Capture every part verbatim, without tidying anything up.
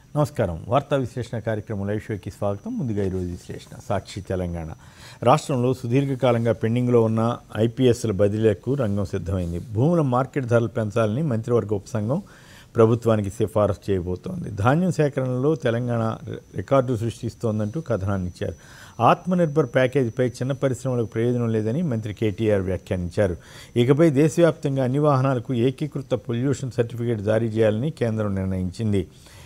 నమస్కారం. వార్తా విశ్లేషణ కార్యక్రమం లైవ్ షోకి స్వాగతం. ముందుగా ఈరోజు విశ్లేషణ. సాక్షి తెలంగాణ రాష్ట్రంలో సుదీర్ఘకాలంగా పెండింగ్లో ఉన్న ఐపీఎస్ల బదిలీలకు రంగం సిద్ధమైంది. భూముల మార్కెట్ ధరలు పెంచాలని మంత్రివర్గ ఉపసంఘం ప్రభుత్వానికి సిఫారసు చేయబోతోంది. ధాన్యం సేకరణలో తెలంగాణ రికార్డు సృష్టిస్తోందంటూ కథనాన్ని ఇచ్చారు. ఆత్మనిర్భర్ ప్యాకేజీపై చిన్న పరిశ్రమలకు ప్రయోజనం లేదని మంత్రి కేటీఆర్ వ్యాఖ్యానించారు. ఇకపై దేశవ్యాప్తంగా అన్ని వాహనాలకు ఏకీకృత పొల్యూషన్ సర్టిఫికేట్ జారీ చేయాలని కేంద్రం నిర్ణయించింది.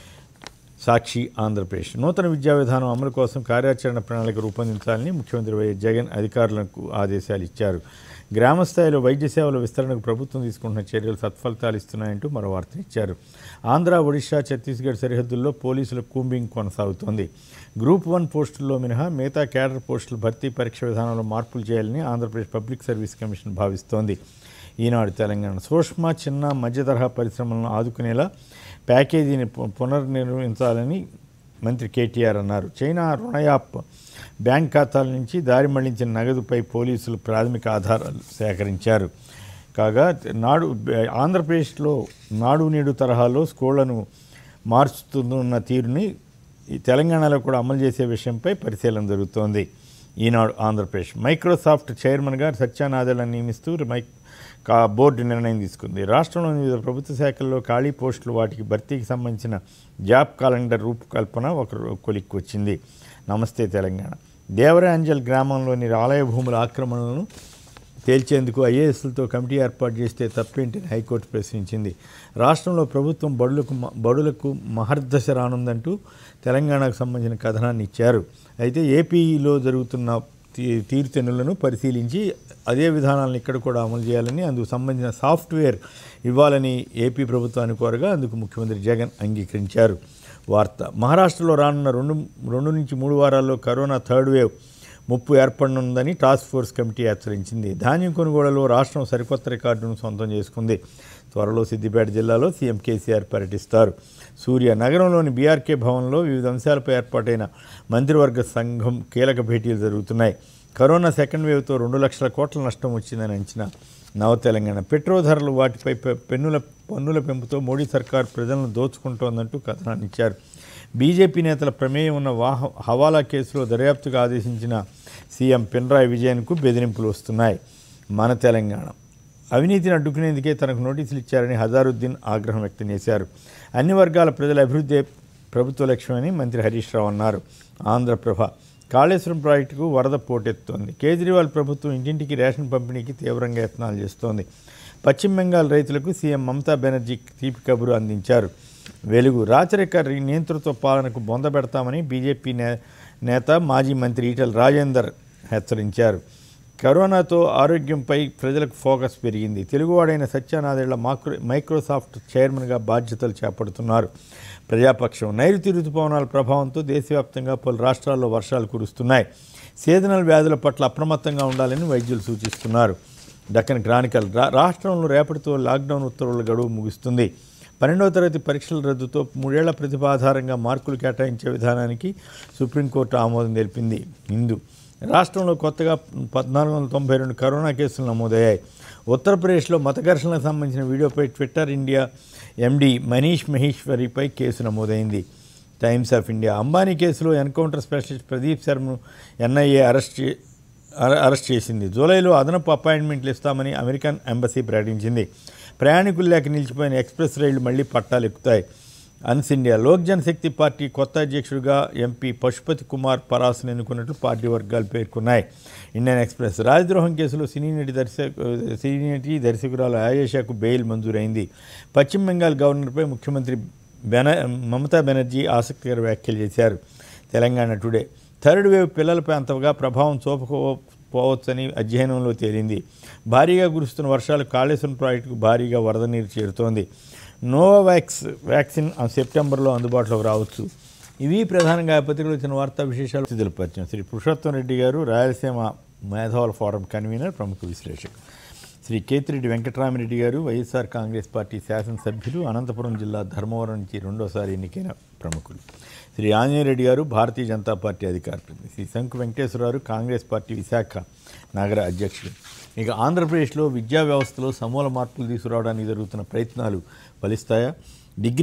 సాక్షి ఆంధ్రప్రదేశ్ నూతన విద్యా విధానం అమలు కోసం కార్యాచరణ ప్రణాళిక రూపొందించాలని ముఖ్యమంత్రి వైఎస్ జగన్ అధికారులకు ఆదేశాలు ఇచ్చారు. గ్రామస్థాయిలో వైద్య సేవల విస్తరణకు ప్రభుత్వం తీసుకుంటున్న చర్యలు సత్ఫలితాలు ఇస్తున్నాయంటూ మరో వార్త ఇచ్చారు. ఆంధ్ర, ఒడిశా, ఛత్తీస్గఢ్ సరిహద్దుల్లో పోలీసుల కూంబింగ్ కొనసాగుతోంది. గ్రూప్ వన్ పోస్టుల్లో మినహా మిగతా క్యాడర్ పోస్టుల భర్తీ పరీక్ష విధానంలో మార్పులు చేయాలని ఆంధ్రప్రదేశ్ పబ్లిక్ సర్వీస్ కమిషన్ భావిస్తోంది. ఈనాడు తెలంగాణ సూక్ష్మ, చిన్న, మధ్య తరహా పరిశ్రమలను ఆదుకునేలా ప్యాకేజీని పునర్నిర్మించాలని మంత్రి కేటీఆర్ అన్నారు. చైనా రుణయాప్ బ్యాంక్ ఖాతాల నుంచి దారి మళ్లించిన నగదుపై పోలీసులు ప్రాథమిక ఆధారాలు సేకరించారు. కాగా నాడు ఆంధ్రప్రదేశ్లో నాడు నేడు తరహాలో స్కూళ్లను మార్చుతున్న తీరుని తెలంగాణలో కూడా అమలు చేసే విషయంపై పరిశీలన జరుగుతోంది. ఈనాడు ఆంధ్రప్రదేశ్ మైక్రోసాఫ్ట్ చైర్మన్గా సత్యానాదెళ్లను నియమిస్తూ మై కా బోర్డు నిర్ణయం తీసుకుంది. రాష్ట్రంలోని వివిధ ప్రభుత్వ శాఖల్లో ఖాళీ పోస్టులు వాటికి భర్తీకి సంబంధించిన జాబ్ క్యాలెండర్ రూపకల్పన ఒక కొలిక్కి వచ్చింది. నమస్తే తెలంగాణ దేవరాంజల్ గ్రామంలోని ఆలయ భూముల ఆక్రమణలను తేల్చేందుకు ఐఏఎస్లతో కమిటీ ఏర్పాటు చేస్తే తప్పేంటని హైకోర్టు ప్రశ్నించింది. రాష్ట్రంలో ప్రభుత్వం బడులకు బడులకు మహర్దశ రానుందంటూ తెలంగాణకు సంబంధించిన కథనాన్ని ఇచ్చారు. అయితే ఏపీలో జరుగుతున్న తీ తీరుతెన్నులను పరిశీలించి అదే విధానాలను ఇక్కడ కూడా అమలు చేయాలని, అందుకు సంబంధించిన సాఫ్ట్వేర్ ఇవ్వాలని ఏపీ ప్రభుత్వాన్ని కోరగా అందుకు ముఖ్యమంత్రి జగన్ అంగీకరించారు. వార్త మహారాష్ట్రలో రానున్న రెండు రెండు నుంచి మూడు వారాల్లో కరోనా థర్డ్ వేవ్ ముప్పు ఏర్పడనుందని టాస్క్ ఫోర్స్ కమిటీ హెచ్చరించింది. ధాన్యం కొనుగోళ్లలో రాష్ట్రం సరికొత్త రికార్డును సొంతం చేసుకుంది. త్వరలో సిద్దిపేట జిల్లాలో సీఎం కేసీఆర్ పర్యటిస్తారు. సూర్య నగరంలోని బీఆర్కే భవన్లో వివిధ అంశాలపై ఏర్పాటైన మంత్రివర్గ సంఘం కీలక భేటీలు జరుగుతున్నాయి. కరోనా సెకండ్ వేవ్తో రెండు లక్షల కోట్ల నష్టం వచ్చిందని అంచనా. నవ తెలంగాణ పెట్రోల్ ధరలు వాటిపై పెన్నుల పన్నుల పెంపుతో మోడీ సర్కార్ ప్రజలను దోచుకుంటోందంటూ కథనాన్ని ఇచ్చారు. బీజేపీ నేతల ప్రమేయం ఉన్న వాహ హవాలా కేసులో దర్యాప్తుకు ఆదేశించిన సీఎం పినరాయి విజయన్కు బెదిరింపులు వస్తున్నాయి. మన తెలంగాణ అవినీతిని అడ్డుకునేందుకే తనకు నోటీసులు ఇచ్చారని హజారుద్దీన్ ఆగ్రహం వ్యక్తం చేశారు. అన్ని వర్గాల ప్రజల అభివృద్ధి ప్రభుత్వ లక్ష్యమని మంత్రి హరీష్ రావు అన్నారు. ఆంధ్రప్రభ కాళేశ్వరం ప్రాజెక్టుకు వరద పోటెత్తుతోంది. కేజ్రీవాల్ ప్రభుత్వం ఇంటింటికి రేషన్ పంపిణీకి తీవ్రంగా యత్నాలు చేస్తోంది. పశ్చిమ బెంగాల్ రైతులకు సీఎం మమతా బెనర్జీ తీపి కబురు అందించారు. వెలుగు రాచరిక నియంతృత్వ పాలనకు బొందబెడతామని బీజేపీ నే నేత మాజీ మంత్రి ఈటెల రాజేందర్ హెచ్చరించారు. కరోనాతో ఆరోగ్యంపై ప్రజలకు ఫోకస్ పెరిగింది. తెలుగువాడైన సత్యానాదెళ్ల మాక్రో మైక్రోసాఫ్ట్ చైర్మన్గా బాధ్యతలు చేపడుతున్నారు. ప్రజాపక్షం నైరుతి రుతుపవనాల ప్రభావంతో దేశవ్యాప్తంగా పలు రాష్ట్రాల్లో వర్షాలు కురుస్తున్నాయి. సీజనల్ వ్యాధుల పట్ల అప్రమత్తంగా ఉండాలని వైద్యులు సూచిస్తున్నారు. దక్కన్ క్రానికల్ రాష్ట్రంలో రేపటితో లాక్డౌన్ ఉత్తర్వుల గడువు ముగుస్తుంది. పన్నెండవ తరగతి పరీక్షల రద్దుతో మూడేళ్ల ప్రతిభ ఆధారంగా మార్కులు కేటాయించే విధానానికి సుప్రీంకోర్టు ఆమోదం తెలిపింది. హిందూ రాష్ట్రంలో కొత్తగా పద్నాలుగు వందల తొంభై రెండు కరోనా కేసులు నమోదయ్యాయి. ఉత్తరప్రదేశ్లో మత ఘర్షణలకు సంబంధించిన వీడియోపై ట్విట్టర్ ఇండియా ఎండీ మనీష్ మహేశ్వరిపై కేసు నమోదైంది. టైమ్స్ ఆఫ్ ఇండియా అంబానీ కేసులో ఎన్కౌంటర్ స్పెషలిస్ట్ ప్రదీప్ శర్మను ఎన్ఐఏ అరెస్ట్ అరెస్ట్ చేసింది. జూలైలో అదనపు అపాయింట్మెంట్లు ఇస్తామని అమెరికన్ ఎంబసీ ప్రకటించింది. ప్రయాణికులు లేక నిలిచిపోయిన ఎక్స్ప్రెస్ రైళ్లు మళ్లీ పట్టాలు ఎక్కుతాయి. అన్స్ ఇండియా లోక్ జనశక్తి పార్టీ కొత్త అధ్యక్షుడిగా ఎంపీ పశుపతి కుమార్ పరాస్ను ఎన్నుకున్నట్లు పార్టీ వర్గాలు పేర్కొన్నాయి. ఇండియన్ ఎక్స్ప్రెస్ రాజద్రోహం కేసులో సినీ నటి దర్శక సినీ నటి దర్శకురాలు ఆయేషాకు బెయిల్ మంజూరైంది. పశ్చిమ బెంగాల్ గవర్నర్పై ముఖ్యమంత్రి బెన మమతా బెనర్జీ ఆసక్తికర వ్యాఖ్యలు చేశారు. తెలంగాణ టుడే థర్డ్ వేవ్ పిల్లలపై అంతగా ప్రభావం చూపకపోవచ్చని అధ్యయనంలో తేలింది. భారీగా కురుస్తున్న వర్షాలు కాళేశ్వరం ప్రాజెక్టుకు భారీగా వరద నీరు చేరుతోంది. నోవావాక్స్ వ్యాక్సిన్ సెప్టెంబర్లో అందుబాటులోకి రావచ్చు. ఇవి ప్రధానంగా పత్రికలు వచ్చిన వార్తా విశేషాలు. తెలియపరిచాం. శ్రీ పురుషోత్తం రెడ్డి గారు రాయలసీమ మేధావుల ఫోరం కన్వీనర్, ప్రముఖ విశ్లేషకులు. శ్రీ కేతిరెడ్డి వెంకటరామిరెడ్డి గారు వైఎస్ఆర్ కాంగ్రెస్ పార్టీ శాసనసభ్యులు, అనంతపురం జిల్లా ధర్మవరం నుంచి రెండోసారి ఎన్నికైన ప్రముఖులు. శ్రీ ఆంజనేయరెడ్డి గారు భారతీయ జనతా పార్టీ అధికార ప్రతినిధి. శ్రీ శంకు వెంకటేశ్వరరావు కాంగ్రెస్ పార్టీ విశాఖ నగర అధ్యక్షులు. ఇక ఆంధ్రప్రదేశ్లో విద్యా వ్యవస్థలో సమూల మార్పులు తీసుకురావడానికి జరుగుతున్న ప్రయత్నాలు ఫలిస్తాయా? డిగ్రీ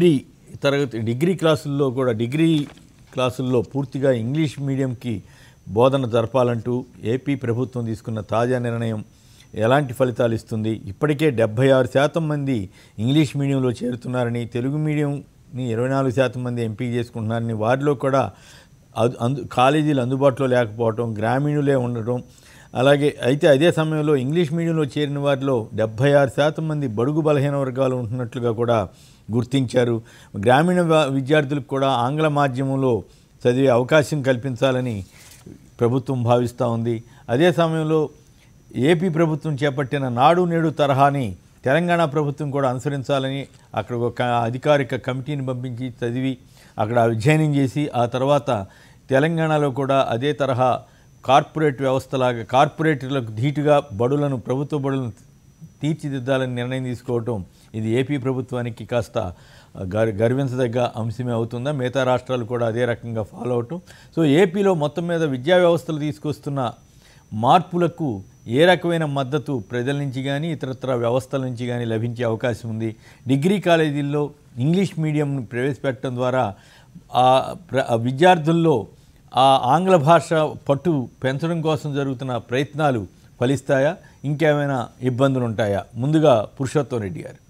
తరగతి డిగ్రీ క్లాసుల్లో కూడా డిగ్రీ క్లాసుల్లో పూర్తిగా ఇంగ్లీష్ మీడియంకి బోధన జరపాలంటూ ఏపీ ప్రభుత్వం తీసుకున్న తాజా నిర్ణయం ఎలాంటి ఫలితాలు ఇస్తుంది? ఇప్పటికే డెబ్బై ఆరు శాతం మంది ఇంగ్లీష్ మీడియంలో చేరుతున్నారని, తెలుగు మీడియంని ఇరవై నాలుగు శాతం మంది ఎంపిక చేసుకుంటున్నారని, వారిలో కూడా అందు కాలేజీలు అందుబాటులో లేకపోవడం, గ్రామీణులే ఉండటం, అలాగే అయితే అదే సమయంలో ఇంగ్లీష్ మీడియంలో చేరిన వారిలో డెబ్బై ఆరు శాతం మంది బడుగు బలహీన వర్గాలు ఉంటున్నట్లుగా కూడా గుర్తించారు. గ్రామీణ విద్యార్థులకు కూడా ఆంగ్ల మాధ్యమంలో చదివే అవకాశం కల్పించాలని ప్రభుత్వం భావిస్తూ ఉంది. అదే సమయంలో ఏపీ ప్రభుత్వం చేపట్టిన నాడు నేడు తరహాని తెలంగాణ ప్రభుత్వం కూడా అనుసరించాలని అక్కడ ఒక అధికారిక కమిటీని పంపించి చదివి అక్కడ అధ్యయనం చేసి ఆ తర్వాత తెలంగాణలో కూడా అదే తరహా కార్పొరేట్ వ్యవస్థలాగా కార్పొరేటర్లకు ధీటుగా బడులను ప్రభుత్వ బడులను తీర్చిదిద్దాలని నిర్ణయం తీసుకోవటం ఇది ఏపీ ప్రభుత్వానికి కాస్త గర్ గర్వించదగ్గ అంశమే అవుతుందా? మిగతా రాష్ట్రాలు కూడా అదే రకంగా ఫాలో అవటం. సో ఏపీలో మొత్తం మీద విద్యా వ్యవస్థలు తీసుకొస్తున్న మార్పులకు ఏ రకమైన మద్దతు ప్రజల నుంచి కానీ ఇతరత్ర వ్యవస్థల నుంచి కానీ లభించే అవకాశం ఉంది? డిగ్రీ కాలేజీల్లో ఇంగ్లీష్ మీడియంను ప్రవేశపెట్టడం ద్వారా ఆ విద్యార్థుల్లో ఆ ఆంగ్ల భాష పట్టు పెంచడం కోసం జరుగుతున్న ప్రయత్నాలు ఫలిస్తాయా? ఇంకేమైనా ఇబ్బందులు ఉంటాయా? ముందుగా పురుషోత్తం రెడ్డి గారు.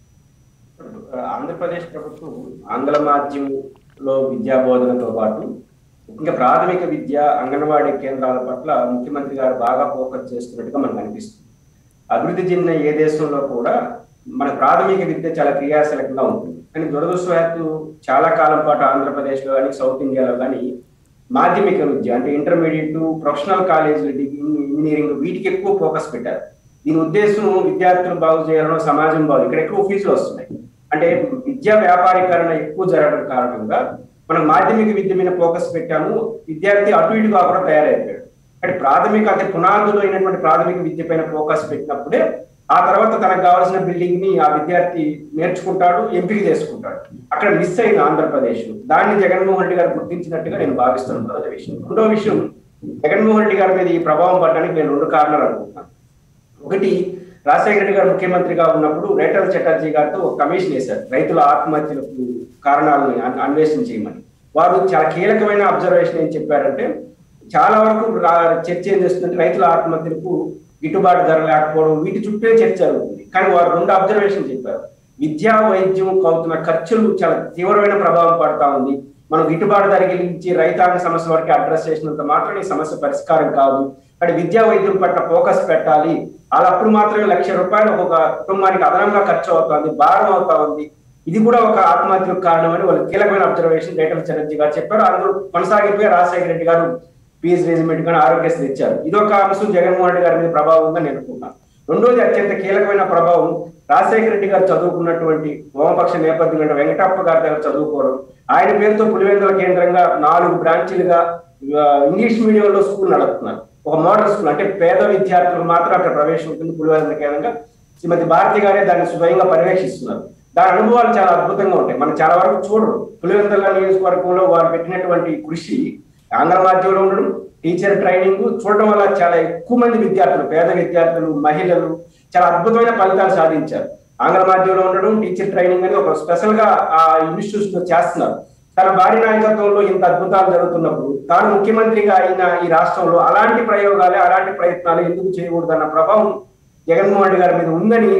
ఆంధ్రప్రదేశ్ ప్రభుత్వం ఆంగ్ల మాధ్యమంలో విద్యా బోధనతో పాటు ఇంకా ప్రాథమిక విద్య, అంగన్వాడీ కేంద్రాల పట్ల ముఖ్యమంత్రి గారు బాగా ఫోకస్ చేస్తున్నట్టుగా మనకు అనిపిస్తుంది. అభివృద్ధి చెందిన ఏ దేశంలో కూడా మన ప్రాథమిక విద్య చాలా క్రియాశీలకంగా ఉంటుంది. కానీ దురదృష్టవశాత్తు చాలా కాలం పాటు ఆంధ్రప్రదేశ్లో కానీ సౌత్ ఇండియాలో కానీ మాధ్యమిక విద్య అంటే ఇంటర్మీడియట్, ప్రొఫెషనల్ కాలేజీలు, ఇంజనీరింగ్ వీటికి ఎక్కువ ఫోకస్ పెట్టారు. దీని ఉద్దేశం విద్యార్థులు బాగు చేయాలనో సమాజం బాగు. ఇక్కడ ఎక్కువ ఫీజులు వస్తున్నాయి. అంటే విద్యా వ్యాపారీకరణ ఎక్కువ జరగడం కారణంగా మనం మాధ్యమిక విద్య మీద ఫోకస్ పెట్టాము. విద్యార్థి అటు ఇటు కాకుండా తయారైపోయాడు. అంటే ప్రాథమిక అంటే పునాదులు అయినటువంటి ప్రాథమిక విద్య పైన ఫోకస్ పెట్టినప్పుడే ఆ తర్వాత తనకు కావాల్సిన బిల్డింగ్ ని ఆ విద్యార్థి నేర్చుకుంటాడు, ఎంపిక చేసుకుంటాడు. అక్కడ మిస్ అయిన ఆంధ్రప్రదేశ్ దాన్ని జగన్మోహన్ రెడ్డి గారు గుర్తించినట్టుగా నేను భావిస్తున్నాను. మొదటి విషయం. రెండో విషయం, జగన్మోహన్ రెడ్డి గారి మీద ఈ ప్రభావం పడడానికి నేను రెండు కారణాలు అనుకుంటున్నాను. ఒకటి, రాజశేఖర రెడ్డి గారు ముఖ్యమంత్రిగా ఉన్నప్పుడు రేటల చటర్జీ గారితో ఒక కమిషన్ వేశారు రైతుల ఆత్మహత్యలకు కారణాలను అన్వేషణ చేయమని. వారు చాలా కీలకమైన అబ్జర్వేషన్ ఏం చెప్పారంటే, చాలా వరకు చర్చ ఏం చేస్తుందంటే రైతుల ఆత్మహత్యలకు గిట్టుబాటు ధర లేకపోవడం, వీటి చుట్టే చర్చ జరుగుతుంది. కానీ వారు రెండు అబ్జర్వేషన్ చెప్పారు. విద్యా వైద్యం అవుతున్న ఖర్చులు చాలా తీవ్రమైన ప్రభావం పడతా ఉంది. మనం గిట్టుబాటు ధర గురించి రైతాంగ సమస్య వరకు అడ్రస్ చేసినంత మాత్రం ఈ సమస్య పరిష్కారం కాదు. కానీ విద్యా వైద్యం పట్ల ఫోకస్ పెట్టాలి. అలా అప్పుడు మాత్రమే లక్ష రూపాయలు ఒక్కొక్క కుటుంబానికి అదనంగా ఖర్చు అవుతుంది, భారం అవుతా ఉంది. ఇది కూడా ఒక ఆత్మహత్యకు కారణం అని వాళ్ళు కీలకమైన అబ్జర్వేషన్ రేటల చటర్జీ గారు చెప్పారు. అందులో కొనసాగిపోయి రాజశేఖర రెడ్డి గారు ఫీజు రేజ్మెంట్ కానీ ఆరోగ్యశ్రీ ఇచ్చారు. ఇదొక అంశం జగన్మోహన్ రెడ్డి గారి మీద ప్రభావం ఉందని నేను అనుకుంటున్నాను. రెండోది అత్యంత కీలకమైన ప్రభావం, రాజశేఖర రెడ్డి గారు చదువుకున్నటువంటి వామపక్ష నేపథ్యం అంటే వెంకటప్ప గారి దగ్గర చదువుకోవడం, ఆయన పేరుతో పులివెందుల కేంద్రంగా నాలుగు బ్రాంచీలుగా ఇంగ్లీష్ మీడియంలో స్కూల్ నడుపుతున్నారు. ఒక మోడల్ స్కూల్ అంటే పేద విద్యార్థులకు మాత్రం అక్కడ ప్రవేశం ఉంటుంది. పులివెందుల కేంద్రంగా శ్రీమతి భారతి గారే దాన్ని స్వయంగా పర్యవేక్షిస్తున్నారు. దాని అనుభవాలు చాలా అద్భుతంగా ఉంటాయి. మనం చాలా వరకు చూడరు. పులివెందుల నియోజకవర్గంలో వారు పెట్టినటువంటి కృషి, ఆంగ్ల మాధ్యమంలో ఉండడం, టీచర్ ట్రైనింగ్ చూడడం వల్ల చాలా ఎక్కువ మంది విద్యార్థులు, పేద విద్యార్థులు, మహిళలు చాలా అద్భుతమైన ఫలితాలు సాధించారు. ఆంగ్ల మాధ్యమంలో ఉండడం, టీచర్ ట్రైనింగ్ అని ఒక స్పెషల్ గా ఆ ఇన్స్టిట్యూట్స్ లో చేస్తున్నారు. తన భారీ నాయకత్వంలో ఇంత అద్భుతాలు జరుగుతున్నప్పుడు తాను ముఖ్యమంత్రిగా అయిన ఈ రాష్ట్రంలో అలాంటి ప్రయోగాలే అలాంటి ప్రయత్నాలు ఎందుకు చేయకూడదన్న ప్రభావం జగన్మోహన్ రెడ్డి గారి మీద ఉందని